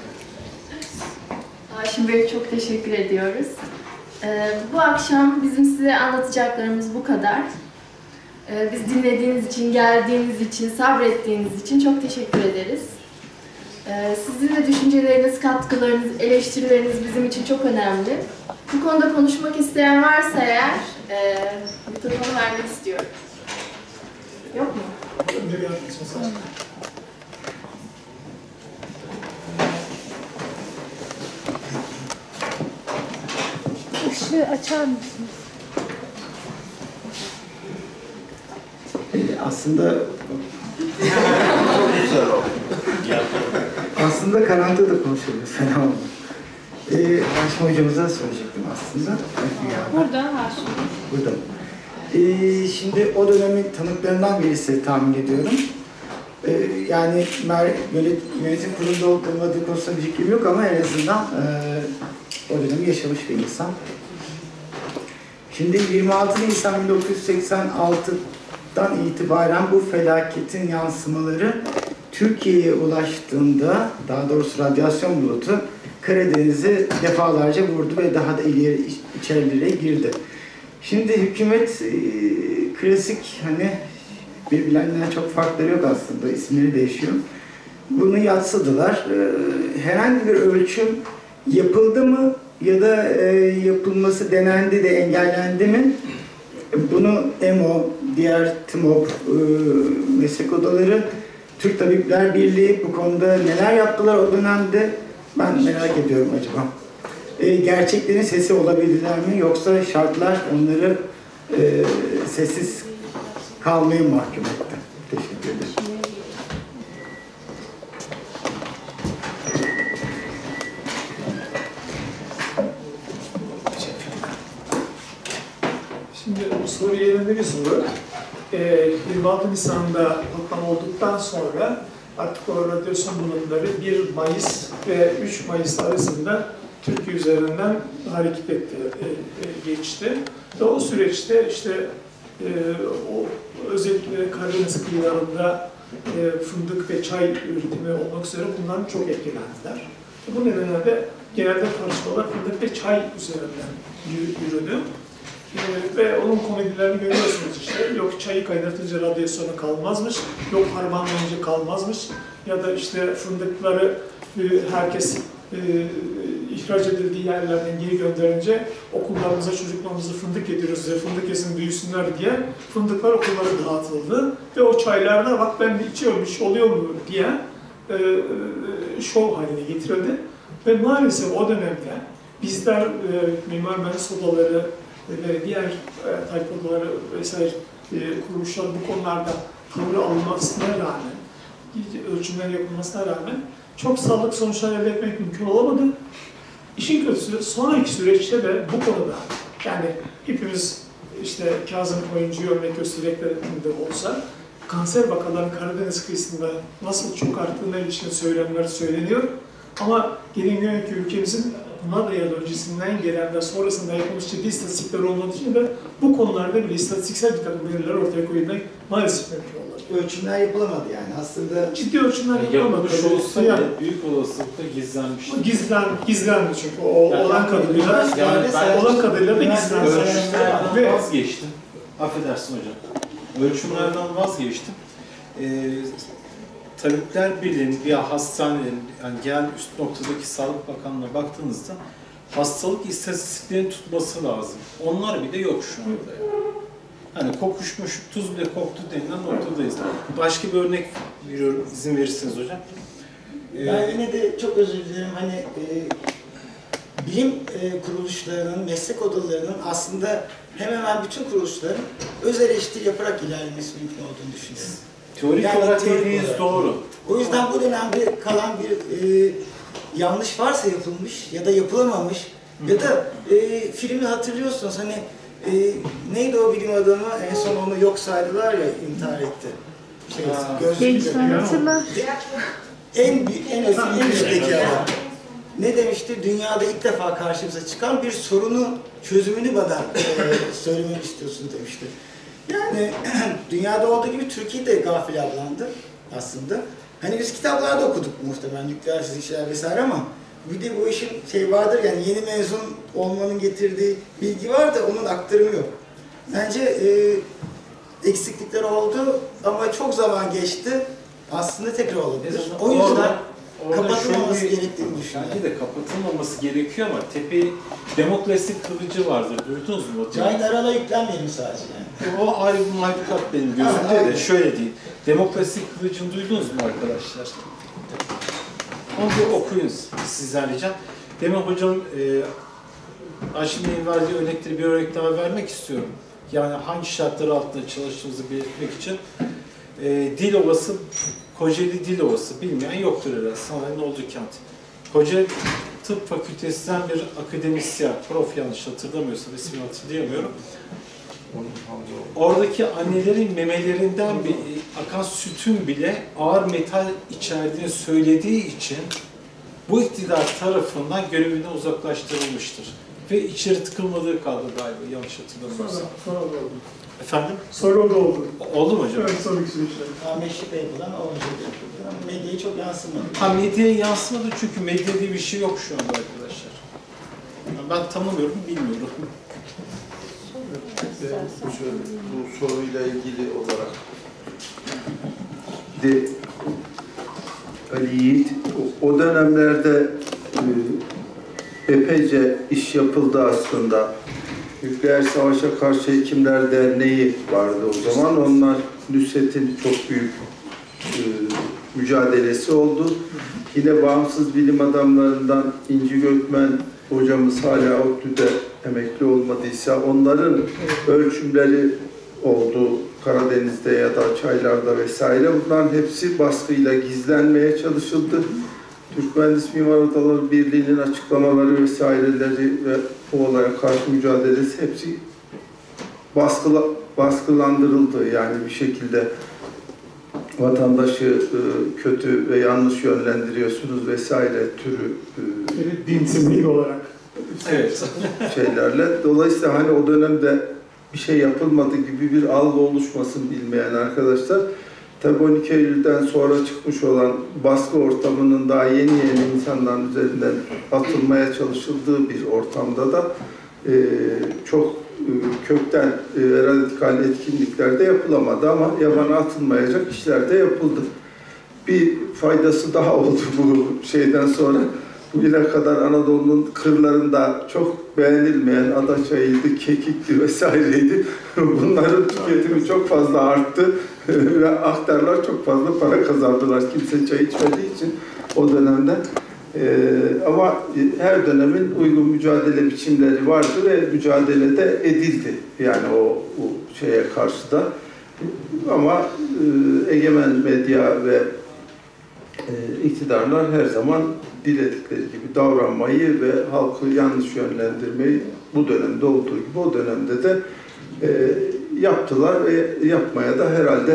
Haşim Bey çok teşekkür ediyoruz. Bu akşam bizim size anlatacaklarımız bu kadar. Biz dinlediğiniz için, geldiğiniz için, sabrettiğiniz için çok teşekkür ederiz. Sizin de düşünceleriniz, katkılarınız, eleştirileriniz bizim için çok önemli. Bu konuda konuşmak isteyen varsa eğer mikrofonu vermek istiyorum. Yok mu? Işığı açar mısınız? Aslında aslında karanlıkta da konuşuyoruz. Fena oldu. Haşim hocamıza söyleyecektim aslında. Burada Haşim. Burada. Şimdi o dönemin tanıklarından birisi tahmin ediyorum. Yani yönetim kurulunda olmadığı konusunda bir fikrim yok ama en azından o dönemi yaşamış bir insan. Şimdi 26 Nisan 1986'dan itibaren bu felaketin yansımaları Türkiye'ye ulaştığında, daha doğrusu radyasyon bulutu Karadeniz'i defalarca vurdu ve daha da içerilere girdi. Şimdi hükümet klasik hani birbirlerinden çok farkları yok aslında, isimleri değişiyor. Bunu yadsıdılar. Herhangi bir ölçüm yapıldı mı ya da yapılması denendi de engellendi mi? Bunu EMO, diğer TMOB meslek odaları, Türk Tabipler Birliği bu konuda neler yaptılar o dönemde ben merak ediyorum acaba. gerçeklerin sesi olabilirler mi? Yoksa şartlar onları sessiz kalmaya mahkum etti. Teşekkür ederim. Şimdi bu soru yerinde bir soru. 26 Nisan'da patlama olduktan sonra artık o radyasyon bulutları 1 Mayıs ve 3 Mayıs arasında Türkiye üzerinden hareket etti, geçti. Ve o süreçte işte o özellikle Karadeniz kıyılarında fındık ve çay üretimi olmak üzere bundan çok etkilendiler. Bu nedenle de genelde tartışmalar fındık ve çay üzerinden yürüdü. Ve onun komedilerini görüyorsunuz işte. Yok çayı kaynatınca radyasyonu kalmazmış, yok harmanlayınca kalmazmış. Ya da işte fındıkları herkes ihraç edildiği yerlerden geri gönderince okullarımıza, çocuklarımıza fındık yediriyoruz, size fındık yesin büyüsünler diye fındıklar okullara dağıtıldı. Ve o çaylarda bak ben de içiyorum, iş oluyor mu diye şov haline getirildi. Ve maalesef o dönemde bizler mimar mühendis odaları ve diğer tayfaları vesaire kuruluşlar bu konularda tavır alınmasına rağmen, ölçümler yapılmasına rağmen çok sağlıklı sonuçlar elde etmek mümkün olamadı. İşin kötüsü sonraki süreçte de bu konuda yani hepimiz işte Kazım Koyuncu'yu örnek göstererek de olsa kanser vakalarının Karadeniz kıyısında nasıl çok arttığına ilişkin söylemler söyleniyor. Ama gelin görün ki ülkemizin buna dayalı öncesinden gelen ve sonrasında yapılmış ciddi istatistikler olmadığı için de bu konularda bile istatistiksel bir takım veriler ortaya koyulmak maalesef mümkün olmadı. Ölçümler yapılamadı yani aslında. Ciddi ölçümler yapılamadı. Yapılmış olsa yani, büyük olasılıkla gizlenmişti. Gizlendi çünkü o yani olan kadarıyla olan kadarıyla da gizlendi. Ölçümlerden vazgeçtim. Affedersin hocam. Ölçümlerden vazgeçtim. Tabipler Birliği'nin veya hastanelerin, yani genel üst noktadaki Sağlık Bakanlığı'na baktığınızda hastalık istatistiklerini tutması lazım. Onlar bile yok şu anda. Hani kokuşmuş, tuz bile koktu denilen noktadayız. Başka bir örnek veriyorum, izin verirseniz hocam. Ben yine de çok özür dilerim. Hani bilim kuruluşlarının, meslek odalarının aslında hemen hemen bütün kuruluşların öz eleştiri yaparak ilerlemesi mümkün olduğunu düşünüyorum. Teorik yani olarak dediğiniz doğru. O yüzden bu dönemde kalan bir yanlış varsa yapılmış ya da yapılamamış ya da filmi hatırlıyorsunuz hani neydi o bilim adamı en son onu yok saydılar ya intihar etti. Gençler hatırlar. En üstteki adam. Ne demişti? Dünyada ilk defa karşımıza çıkan bir sorunun çözümünü bana söylememi istiyorsun demişti. Yani dünyada olduğu gibi Türkiye de gafil avlandı aslında. Hani biz kitaplarda okuduk muhtemelen nükleer fizikçiler vesaire ama bir de bu işin şey vardır yani yeni mezun olmanın getirdiği bilgi var da onun aktarımı yok. Bence eksiklikler oldu ama çok zaman geçti. Aslında tekrar olabilir. O yüzden kapatılmaması gerektiğini düşünüyorum. Bence de kapatılmaması gerekiyor ama tepeyi Demokles'in kılıcı vardır. Duydunuz mu? Cahit Aral'a yüklenmeyelim sadece yani. O ayrı bir mahlukat benim gözümde de. Şöyle değil. Demokles'in kılıcını duydunuz mu arkadaşlar? Onu bir okuyun sizden ricam. Demin hocam Ayşin'in verdiği örnekleri bir örnek daha vermek istiyorum. Yani hangi şartlar altında çalıştığımızı belirtmek için. Dilovası, Kocaeli Dilovası bilmeyen yoktur herhalde. Sanayinin olduğu kent. Kocaeli Tıp Fakültesinden bir akademisyen, prof yanlış hatırlamıyorsam ismini hatırlayamıyorum. Oradaki annelerin memelerinden bir akan sütün bile ağır metal içerdiğini söylediği için bu iktidar tarafından görevinden uzaklaştırılmıştır. Ve içeri tıkılmadığı kaldı galiba yanlış hatırlamıyorsam. Sonra da oldu. Efendim? Sonra da oldu. Oldu mu hocam? Evet, sonraki süreçler. Meşrik yapılan olacak. Medyaya çok yansımadı. Medyaya yansımadı çünkü medya diye bir şey yok şu anda arkadaşlar. Yani ben tanımıyorum, bilmiyorum. Bu soruyla ilgili olarak de Ali Yiğit, o dönemlerde epeyce iş yapıldı aslında. Nükleer Savaşa Karşı Hekimler Derneği vardı o zaman. Onlar Nusret'in çok büyük mücadelesi oldu. Yine bağımsız bilim adamlarından İnci Gökmen hocamız hala ODTÜ'de emekli olmadıysa onların ölçümleri oldu Karadeniz'de ya da çaylarda vesaire. Bunların hepsi baskıyla gizlenmeye çalışıldı. Türk Mühendis Mimar Odaları Birliği'nin açıklamaları vesaireleri ve bu olaya karşı mücadelesi hepsi baskılandırıldı. Yani bir şekilde vatandaşı kötü ve yanlış yönlendiriyorsunuz vesaire türü dinsizlik olarak Evet. şeylerle. Dolayısıyla hani o dönemde bir şey yapılmadı gibi bir algı oluşmasın bilmeyen arkadaşlar. Tabii 12 Eylül'den sonra çıkmış olan baskı ortamının daha yeni insanların üzerinden atılmaya çalışıldığı bir ortamda da çok kökten radikal etkinlikler de yapılamadı ama yabana atılmayacak işler de yapıldı. Bir faydası daha oldu bu şeyden sonra. Bugüne kadar Anadolu'nun kırlarında çok beğenilmeyen adaçayıydı, kekikti vesaireydi. Bunların tüketimi çok fazla arttı ve aktarlar çok fazla para kazandılar. Kimse çay içmediği için o dönemde. Ama her dönemin uygun mücadele biçimleri vardı ve mücadele de edildi. Yani o şeye karşı da. Ama egemen medya ve iktidarlar her zaman diledikleri gibi davranmayı ve halkı yanlış yönlendirmeyi bu dönemde olduğu gibi o dönemde de yaptılar ve yapmaya da herhalde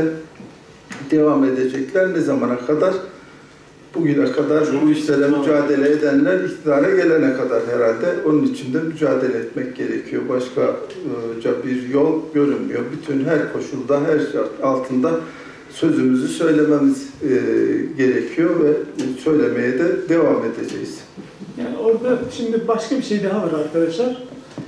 devam edecekler. Ne zamana kadar? Bugüne kadar bu işlere mücadele edenler iktidara gelene kadar herhalde. Onun için de mücadele etmek gerekiyor. Başka bir yol görünmüyor. Bütün her koşulda, her şart altında sözümüzü söylememiz gerekiyor ve söylemeye de devam edeceğiz. Yani orada şimdi başka bir şey daha var arkadaşlar.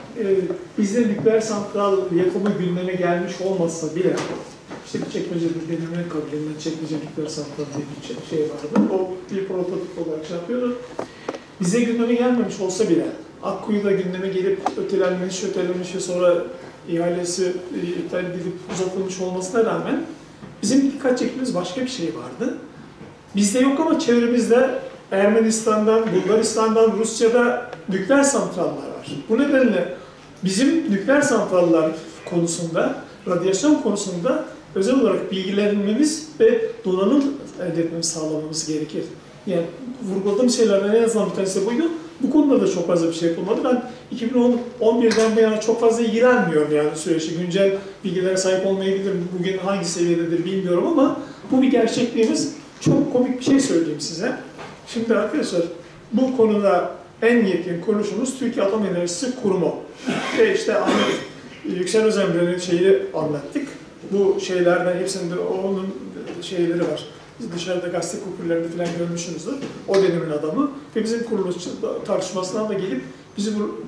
Bizde nükleer santral yapımı gündeme gelmiş olmasa bile işte bir Çekmece'de deneme kabilinde Çekmece nükleer santral diye bir şey vardı. O bir prototip olarak şey yapıyordu. Bize gündeme gelmemiş olsa bile Akkuyu'da gündeme gelip ötelenmiş ve sonra ihalesi iptal edilip uzatılmış olmasına rağmen bizim dikkat çektiğimiz başka bir şey vardı. Bizde yok ama çevremizde Ermenistan'dan, Bulgaristan'dan, Rusya'da nükleer santraller var. Bu nedenle bizim nükleer santraller konusunda, radyasyon konusunda özel olarak bilgilenmemiz ve donanım elde etmemiz sağlamamız gerekir. Yani vurguladığım şeylerden en azından bir tanesi buydu. Bu konuda da çok fazla bir şey yapılmadı. Ben 2011'den bu yana çok fazla ilgilenmiyorum yani süreçte. Güncel bilgilere sahip olmayabilirim. Bugün hangi seviyededir bilmiyorum ama bu bir gerçekliğimiz. Çok komik bir şey söyleyeyim size. Şimdi arkadaşlar bu konuda en yetkin kuruluşumuz Türkiye Atom Enerjisi Kurumu. Ve işte Yüksel Özemre'nin şeyi anlattık. Bu şeylerden hepsinde onun şeyleri var. Dışarıda gazete kupürlerinde falan görmüşsünüzdür. O dönemin adamı. Ve bizim kuruluş tartışmasından da gelip bizi bu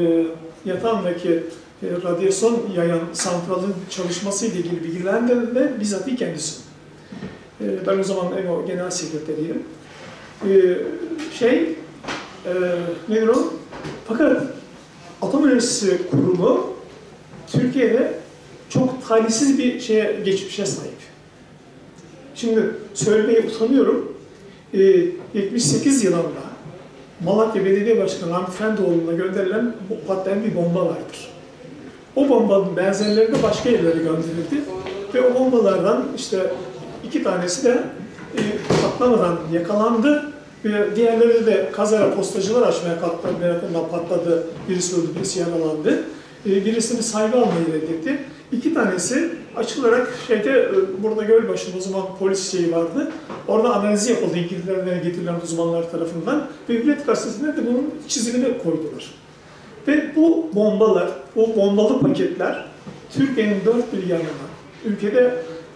yatağındaki radyasyon yayan santralın çalışmasıyla ilgili bilgilendirdiğinde bizzat kendisi. Ben o zaman o genel sekreteriyim. Nedir o? Fakat Atom Enerjisi Kurumu Türkiye'de çok talihsiz bir geçmişe sahip. Şimdi söylemeye utanıyorum. 78 yılında Malatya Belediye Başkanı Hamit Fendoğlu'na gönderilen patlayan bir bomba vardır. O bombanın benzerleri de başka yerlere gönderildi. Ve o bombalardan işte 2 tanesi de patlamadan yakalandı. Ve diğerleri de kazara postacılar açmaya kalktılar, merakından patladı, birisi öldü, birisi yaralandı. Birisini saygı almayı reddetti. 2 tanesi açılarak burada Gölbaşı'nda o zaman polis şeyi vardı. Orada analizi yapıldı İngilizlerden getirilen uzmanlar tarafından. Ve Hürriyet Gazetesi'nde de bunun çizimini koydular. Ve bu bombalar, bu bombalı paketler Türkiye'nin dört bir yanına, ülkede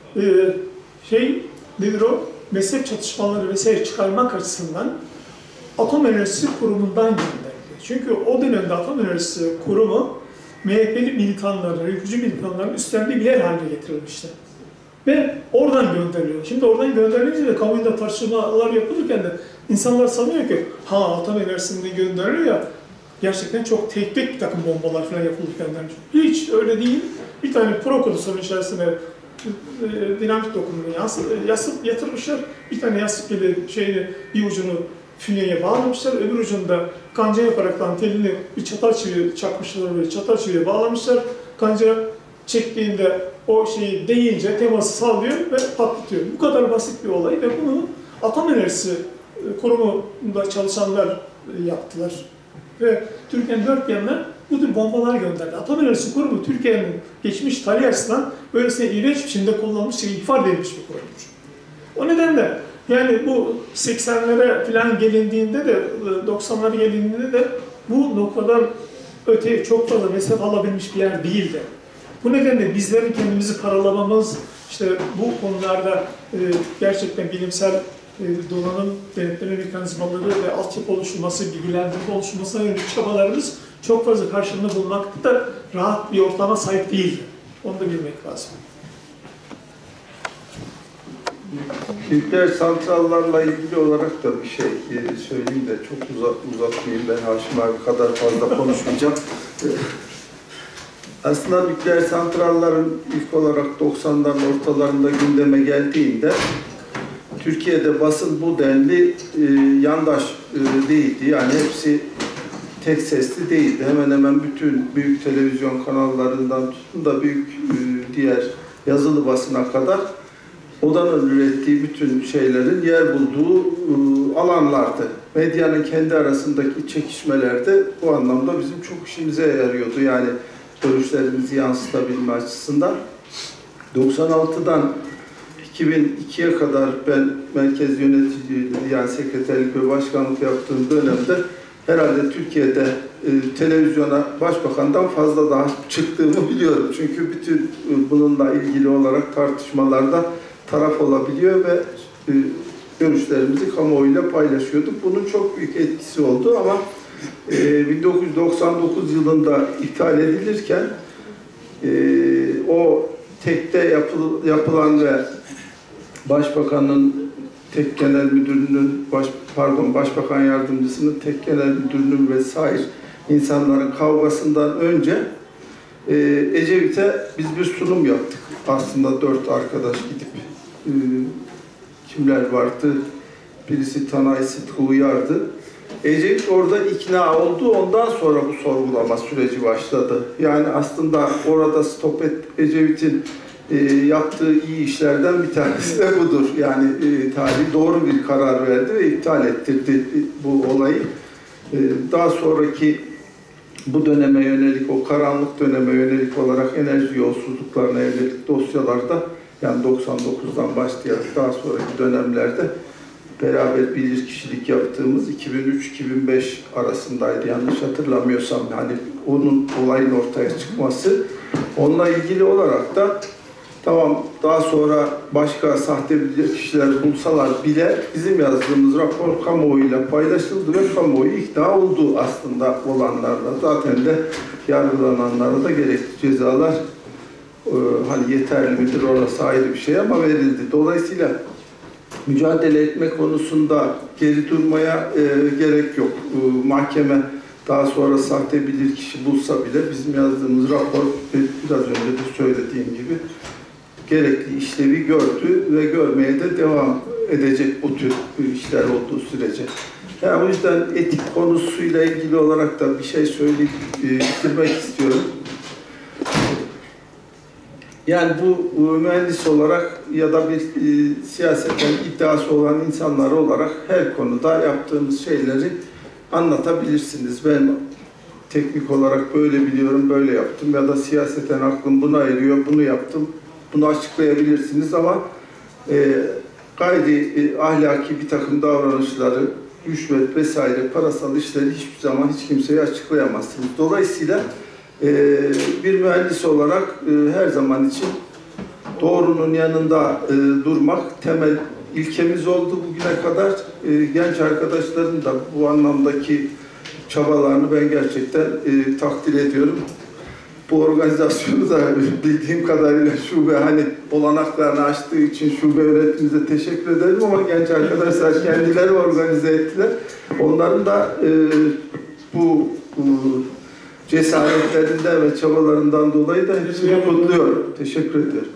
nedir o? Mezhep çatışmaları vesaire çıkarmak açısından Atom Enerjisi Kurumu'ndan gönderildi. Çünkü o dönemde Atom Enerjisi Kurumu MHP'li militanların, ülkücü militanların üstlendiği bir yer haline getirilmişti. Ve oradan gönderiliyor. Şimdi oradan gönderilince de kamuoyunda tartışmalar yapılırken de insanlar sanıyor ki Atom Enerjisi'nden gönderiliyor ya gerçekten çok tek bir takım bombalar falan yapılıp göndermiş. Hiç öyle değil. Bir tane prokodosörün içerisine dinamit dokumunu yatırmışlar. Bir tane yastık gibi bir ucunu fünyeye bağlamışlar. Öbür ucunda kanca yaparaktan telini bir çatal çiviye çakmışlar ve çatal çiviye bağlamışlar. Kanca çektiğinde o şeyi değince teması sağlıyor ve patlatıyor. Bu kadar basit bir olay ve bunu Atom Enerjisi Kurumu'nda çalışanlar yaptılar. Ve Türkiye'nin dört yanına bu tür bombalar gönderdi. Atom Enerjisi Kurumu Türkiye'nin geçmiş tarihi açısından böylesine iğrenç biçimde kullanılmış, ifade edilmiş bir kurumdur. O nedenle yani bu 80'lere falan gelindiğinde de 90'lara gelindiğinde de bu noktadan öteye çok fazla mesafe alabilmiş bir yer değildi. Bu nedenle bizlerin kendimizi karalamamız, işte bu konularda gerçekten bilimsel donanım denetleme mekanizmaları ve altyapı oluşturması, bilgilendirme oluşturmasına yönelik çabalarımız çok fazla karşılığını bulmakta da rahat bir ortama sahip değildi. Onu da bilmek lazım. Nükleer santrallarla ilgili olarak da bir şey söyleyeyim de çok uzatmayayım. Ben Haşim abi kadar fazla konuşmayacağım. Aslında nükleer santrallerin ilk olarak 90'ların ortalarında gündeme geldiğinde Türkiye'de basın bu denli yandaş değildi. Yani hepsi tek sesli değildi. Hemen hemen bütün büyük televizyon kanallarından tutun da büyük diğer yazılı basına kadar odanın ürettiği bütün şeylerin yer bulduğu alanlardı. Medyanın kendi arasındaki çekişmeler de bu anlamda bizim çok işimize yarıyordu. Yani görüşlerimizi yansıtabilme açısından. 96'dan 2002'ye kadar ben merkez yöneticiliği, yani sekreterlik ve başkanlık yaptığım dönemde herhalde Türkiye'de televizyona başbakandan fazla daha çıktığımı biliyorum. Çünkü bütün bununla ilgili olarak tartışmalarda taraf olabiliyor ve görüşlerimizi kamuoyuyla paylaşıyorduk. Bunun çok büyük etkisi oldu ama 1999 yılında iptal edilirken o tekte yapılan ve Başbakanın tek genel müdürünün, Başbakan yardımcısının tek genel müdürünün vesaire insanların kavgasından önce Ecevit'e biz bir sunum yaptık. Aslında 4 arkadaş gidip kimler vardı? Birisi Tanay Sıtkı Uyar'dı. Ecevit orada ikna oldu. Ondan sonra bu sorgulama süreci başladı. Yani aslında orada stop Ecevit'in yaptığı iyi işlerden bir tanesi de budur. Yani tarih doğru bir karar verdi ve iptal ettirdi bu olayı. Daha sonraki bu döneme yönelik, o karanlık döneme yönelik olarak enerji yolsuzluklarına yönelik dosyalarda, yani 99'dan başlayarak daha sonraki dönemlerde beraber bilirkişilik yaptığımız 2003-2005 arasındaydı yanlış hatırlamıyorsam. Yani onun olayın ortaya çıkması. Onunla ilgili olarak da tamam, daha sonra başka sahte bilirkişiler bulsalar bile bizim yazdığımız rapor kamuoyuyla paylaşıldı ve kamuoyu ikna oldu aslında olanlarla. Zaten de yargılananlara da gerekli cezalar hani yeterli midir orası ayrı bir şey ama verildi. Dolayısıyla mücadele etme konusunda geri durmaya gerek yok. Mahkeme daha sonra sahte bilirkişi bulsa bile bizim yazdığımız rapor biraz önce de söylediğim gibi gerekli işlevi gördü ve görmeye de devam edecek bu tür işler olduğu sürece. Yani o yüzden etik konusuyla ilgili olarak da bir şey söyleyip bitirmek istiyorum. Yani bu mühendis olarak ya da bir siyasetten iddiası olan insanlar olarak her konuda yaptığımız şeyleri anlatabilirsiniz. Ben teknik olarak böyle biliyorum, böyle yaptım ya da siyaseten aklım buna eriyor, bunu yaptım. Bunu açıklayabilirsiniz ama gayri ahlaki bir takım davranışları, rüşvet vesaire, parasal işleri hiçbir zaman hiç kimseye açıklayamazsınız. Dolayısıyla bir mühendis olarak her zaman için doğrunun yanında durmak temel ilkemiz oldu bugüne kadar. Genç arkadaşların da bu anlamdaki çabalarını ben gerçekten takdir ediyorum. Bu organizasyonu da bildiğim kadarıyla şube hani olanaklarını açtığı için şube yönetimimize teşekkür ederim ama genç arkadaşlar kendileri organize ettiler. Onların da bu cesaretlerinden ve çabalarından dolayı da hepsini kutluyorum. Teşekkür ediyorum.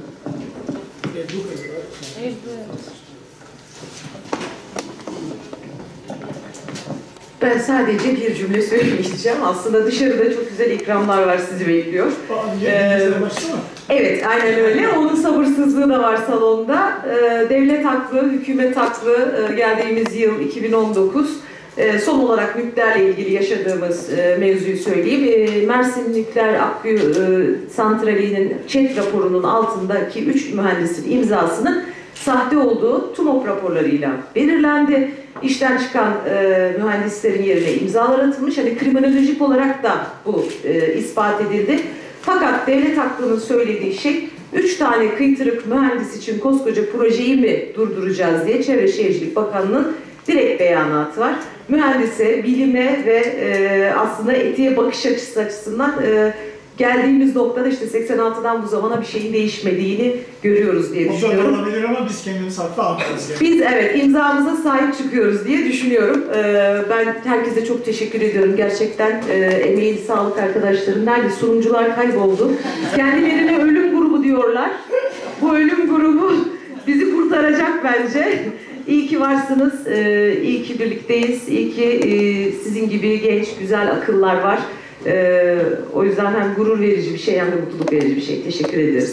Ben sadece bir cümle söyleyeceğim. Aslında dışarıda çok güzel ikramlar var, sizi bekliyor. Evet, aynen öyle. Onun sabırsızlığı da var salonda. Devlet haklı, hükümet haklı. Geldiğimiz yıl 2019. Son olarak nükleerle ilgili yaşadığımız mevzuyu söyleyeyim. Mersin Nükleer Akkuyu Santrali'nin ÇED raporunun altındaki 3 mühendisin imzasının sahte olduğu TUMOP raporlarıyla belirlendi. İşten çıkan mühendislerin yerine imzalar atılmış. Hani kriminolojik olarak da bu ispat edildi. Fakat devlet hakkının söylediği şey 3 tane kıytırık mühendis için koskoca projeyi mi durduracağız diye Çevre Şehircilik Bakanlığı'nın direkt beyanatı var. Mühendise, bilime ve aslında etiğe bakış açısı açısından geldiğimiz noktada işte 86'dan bu zamana bir şeyin değişmediğini görüyoruz diye düşünüyorum. O da olabilir ama biz kendimiz haklı alıyoruz. Yani. Biz evet imzamıza sahip çıkıyoruz diye düşünüyorum. Ben herkese çok teşekkür ediyorum. Gerçekten emeği sağlık arkadaşlarım. Nerede? Sunumcular kayboldu. Kendilerine ölüm grubu diyorlar. Bu ölüm grubu bizi kurtaracak bence. İyi ki varsınız, iyi ki birlikteyiz, iyi ki sizin gibi genç, güzel akıllar var. O yüzden hem gurur verici bir şey hem de mutluluk verici bir şey. Teşekkür ederiz.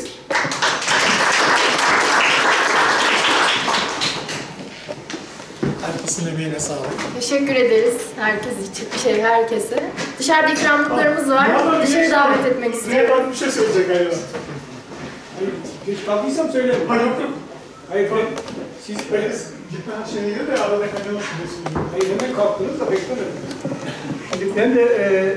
Herkesin emeğine sağlık. Teşekkür ederiz herkese. Dışarıda ikramlıklarımız var. Dışarı davet etmek istiyorum. Niye bir şey söyleyecek galiba? Geç kaldıysam söylerim. Hayır yok. Hayır, siz Gitmen şeyiyle de arada kanal olsun diye. hayır, hemen kalktınız da beklemedim. Şimdi ben de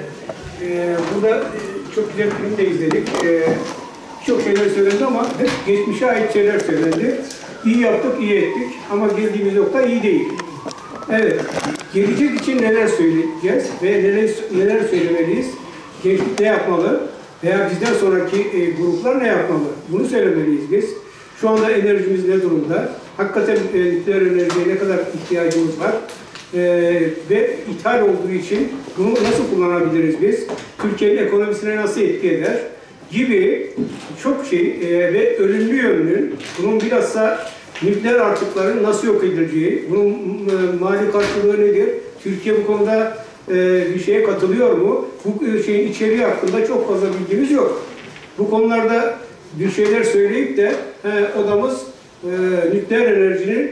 burada çok güzel film de izledik. Çok şeyler söylendi ama hep geçmişe ait şeyler söylendi. İyi yaptık, iyi ettik ama geldiğimiz nokta iyi değil. Evet, gelecek için neler söyleyeceğiz ve neler söylemeliyiz? Gençlik ne yapmalı veya bizden sonraki gruplar ne yapmalı? Bunu söylemeliyiz biz. Şu anda enerjimiz ne durumda? Hakikaten nükleer enerjiye ne kadar ihtiyacımız var? Ve ithal olduğu için bunu nasıl kullanabiliriz biz? Türkiye'nin ekonomisine nasıl etki eder? Gibi çok şey ve ölümlü yönünün, bunun bilhassa nükleer artıkların nasıl yok edileceği, bunun mali karşılığı nedir? Türkiye bu konuda bir şeye katılıyor mu? Bu şeyin içeriği hakkında çok fazla bilgimiz yok. Bu konularda bir şeyler söyleyip de odamız nükleer enerjinin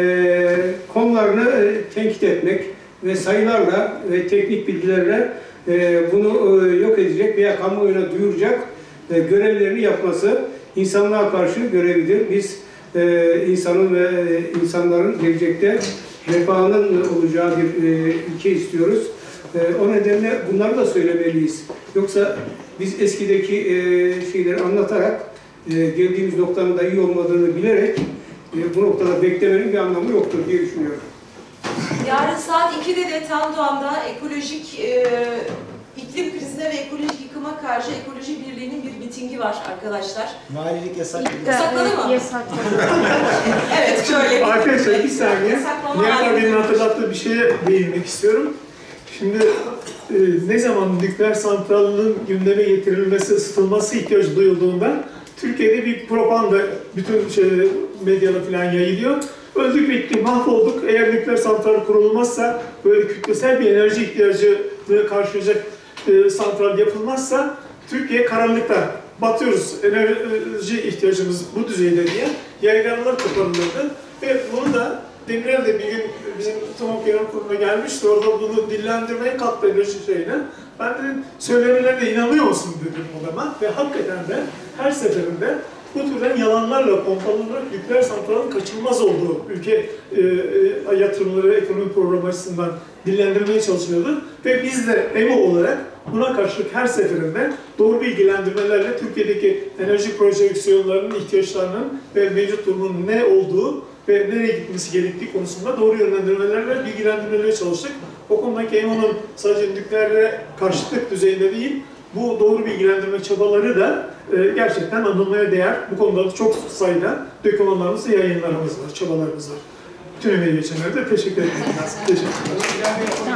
konularını tenkit etmek ve sayılarla ve teknik bilgilerle bunu yok edecek veya kamuoyuna duyuracak görevlerini yapması insanlığa karşı görevidir. Biz insanın ve insanların gelecekte refahının olacağı bir ülke istiyoruz. O nedenle bunları da söylemeliyiz. Yoksa biz eskideki şeyleri anlatarak geldiğimiz noktanın da iyi olmadığını bilerek bu noktada beklemenin bir anlamı yoktur diye düşünüyorum. Yarın saat 2'de de Tandoğan'da ekolojik iklim krizine ve ekolojik yıkıma karşı Ekoloji Birliği'nin bir mitingi var arkadaşlar. Valilik yasakladı. Yasakladı mı? Yasakladı. Evet, şöyle. Arkadaşlar bir saniye. Nihat abinin hatırlattığı bir şeye değinmek istiyorum. Şimdi ne zaman nükleer santralinin gündeme getirilmesi, ısıtılması ihtiyacı duyulduğunda Türkiye'de bir propaganda bütün medyada falan yayılıyor. Öldük bitti, mahvolduk. Eğer nükleer santral kurulmazsa, böyle kütlesel bir enerji ihtiyacını karşılayacak santral yapılmazsa Türkiye karanlıkta batıyoruz. Enerji ihtiyacımız bu düzeyde diye yaygarlar koparılırdı. Ve bunu da Demirel de bir gün bizim TUMOP Genel Kurulu'na gelmişti. Orada bunu dillendirmeye kalktı enerji şeyine. Ben dedim, söylenelerine inanıyor musun dedim odama. Ve hakikaten de her seferinde bu türden yalanlarla pompalanarak nükleer santralın kaçınılmaz olduğu ülke yatırımları, ekonomi programı açısından dillendirmeye çalışıyordu. Ve biz de EMO olarak buna karşılık her seferinde doğru bilgilendirmelerle Türkiye'deki enerji projeksiyonlarının ihtiyaçlarının ve mevcut durumun ne olduğu ve nereye gitmesi gerektiği konusunda doğru yönlendirmelerle bilgilendirmelerle çalıştık. O konudaki EMO'nun sadece nükleere karşıtlık düzeyinde değil, bu doğru bilgilendirme çabaları da gerçekten anılmaya değer. Bu konuda da çok sayıda dokümanlarımız, yayınlarımız var, çabalarımız var. Bütün emeği geçenlere de teşekkür ederim. Teşekkürler.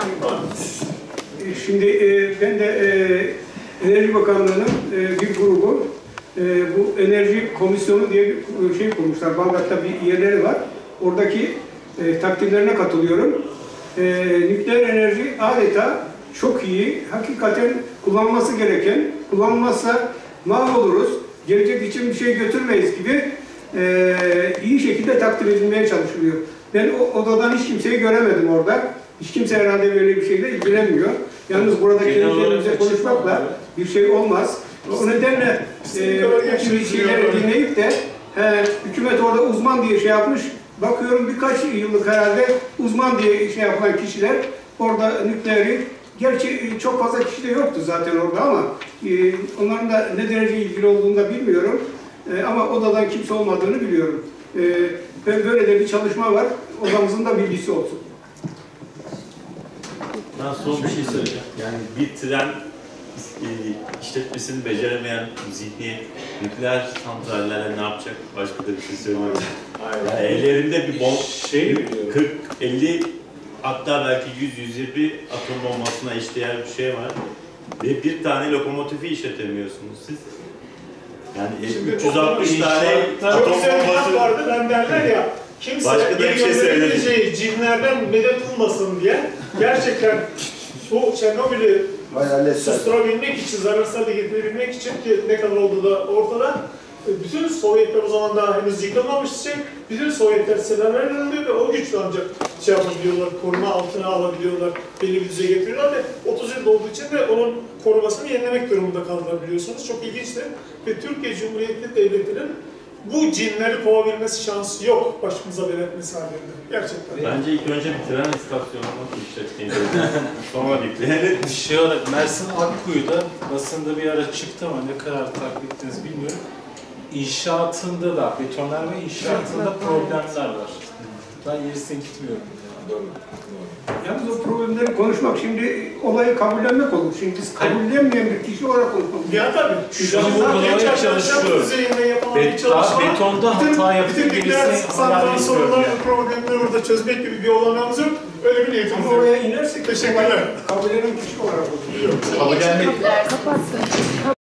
Şimdi ben de Enerji Bakanlığı'nın bir grubu bu enerji komisyonu diye bir şey kurmuşlar. Bağdat'ta bir yerleri var. Oradaki takdirlerine katılıyorum. nükleer enerji adeta çok iyi, hakikaten kullanılması gereken, kullanılmazsa mahvoluruz, gelecek için bir şey götürmeyiz gibi iyi şekilde takdir edilmeye çalışılıyor. Ben o odadan hiç kimseyi göremedim orada. Hiç kimse herhalde böyle bir şeyle ilgilenmiyor. Yalnız burada kendimize konuşmakla bir şey olmaz. O nedenle şeyleri dinleyip de hükümet orada uzman diye şey yapmış. Bakıyorum birkaç yıllık herhalde uzman diye şey yapan kişiler orada nükleeri, gerçi çok fazla kişi de yoktu zaten orada ama onların da ne derece ilgili olduğunu da bilmiyorum. Ama odadan kimse olmadığını biliyorum. Böyle de bir çalışma var. Odamızın da bilgisi olsun. Ben son bir şey söyleyeceğim. Yani bir tren işletmesini beceremeyen zihniyet nükleer santrallere ne yapacak? Başka da bir şey söylemiyorum. Yani ellerinde bir bomb, 40, 50 hatta belki 100-120 atom bombasına eşdeğer bir şey var. Ve bir tane lokomotifi işletemiyorsunuz siz. Yani şimdi 360 tane atom bombası vardı. Ben derler ya, kimse bir gönderebileceği cinlerden medet ummasın diye gerçekten bu Çernobil'i susturabilmek için, zararsız hale getirebilmek için ki ne kadar olduğu da ortada. Bütün Sovyetler o zaman daha henüz yıkılmamış şey, bütün Sovyetler silahlar alıyor ve o güçle ancak şey yapabiliyorlar, koruma altına alabiliyorlar, belli bir düzeye getiriyorlar ve 30 yıl olduğu için de onun korumasını yenilemek durumunda kaldılar biliyorsunuz. Çok ilginçti ve Türkiye Cumhuriyeti Devleti'nin bu cinleri kovabilmesi şansı yok başımıza belirtmesi halinde. Gerçekten. Bence ilk önce bir tren istasyonunu işletmeyi sonra nükleer. Şey olarak Mersin Akkuyu'da basında bir ara çıktı ama ne kadar takip ettiniz bilmiyorum. İnşaatında da, betonarme inşaatında problemler var. Ben yerisine gitmiyorum. Doğru. Yalnız o problemleri konuşmak şimdi olayı kabullenmek olur. Şimdi biz kabullenmeyen bir kişi olarak konuşmamız. Ya tabii. Şu an vurgulamaya çalışıyorum. Betonda hata yapıyor birisini santral sorunları, problemleri burada çözmek gibi bir olanağımız yok. Öyle bir niyetimiz yok. Oraya inersek teşekkürler. Kabullenen kişi olarak olur. Kabullenmek. Kapatsın.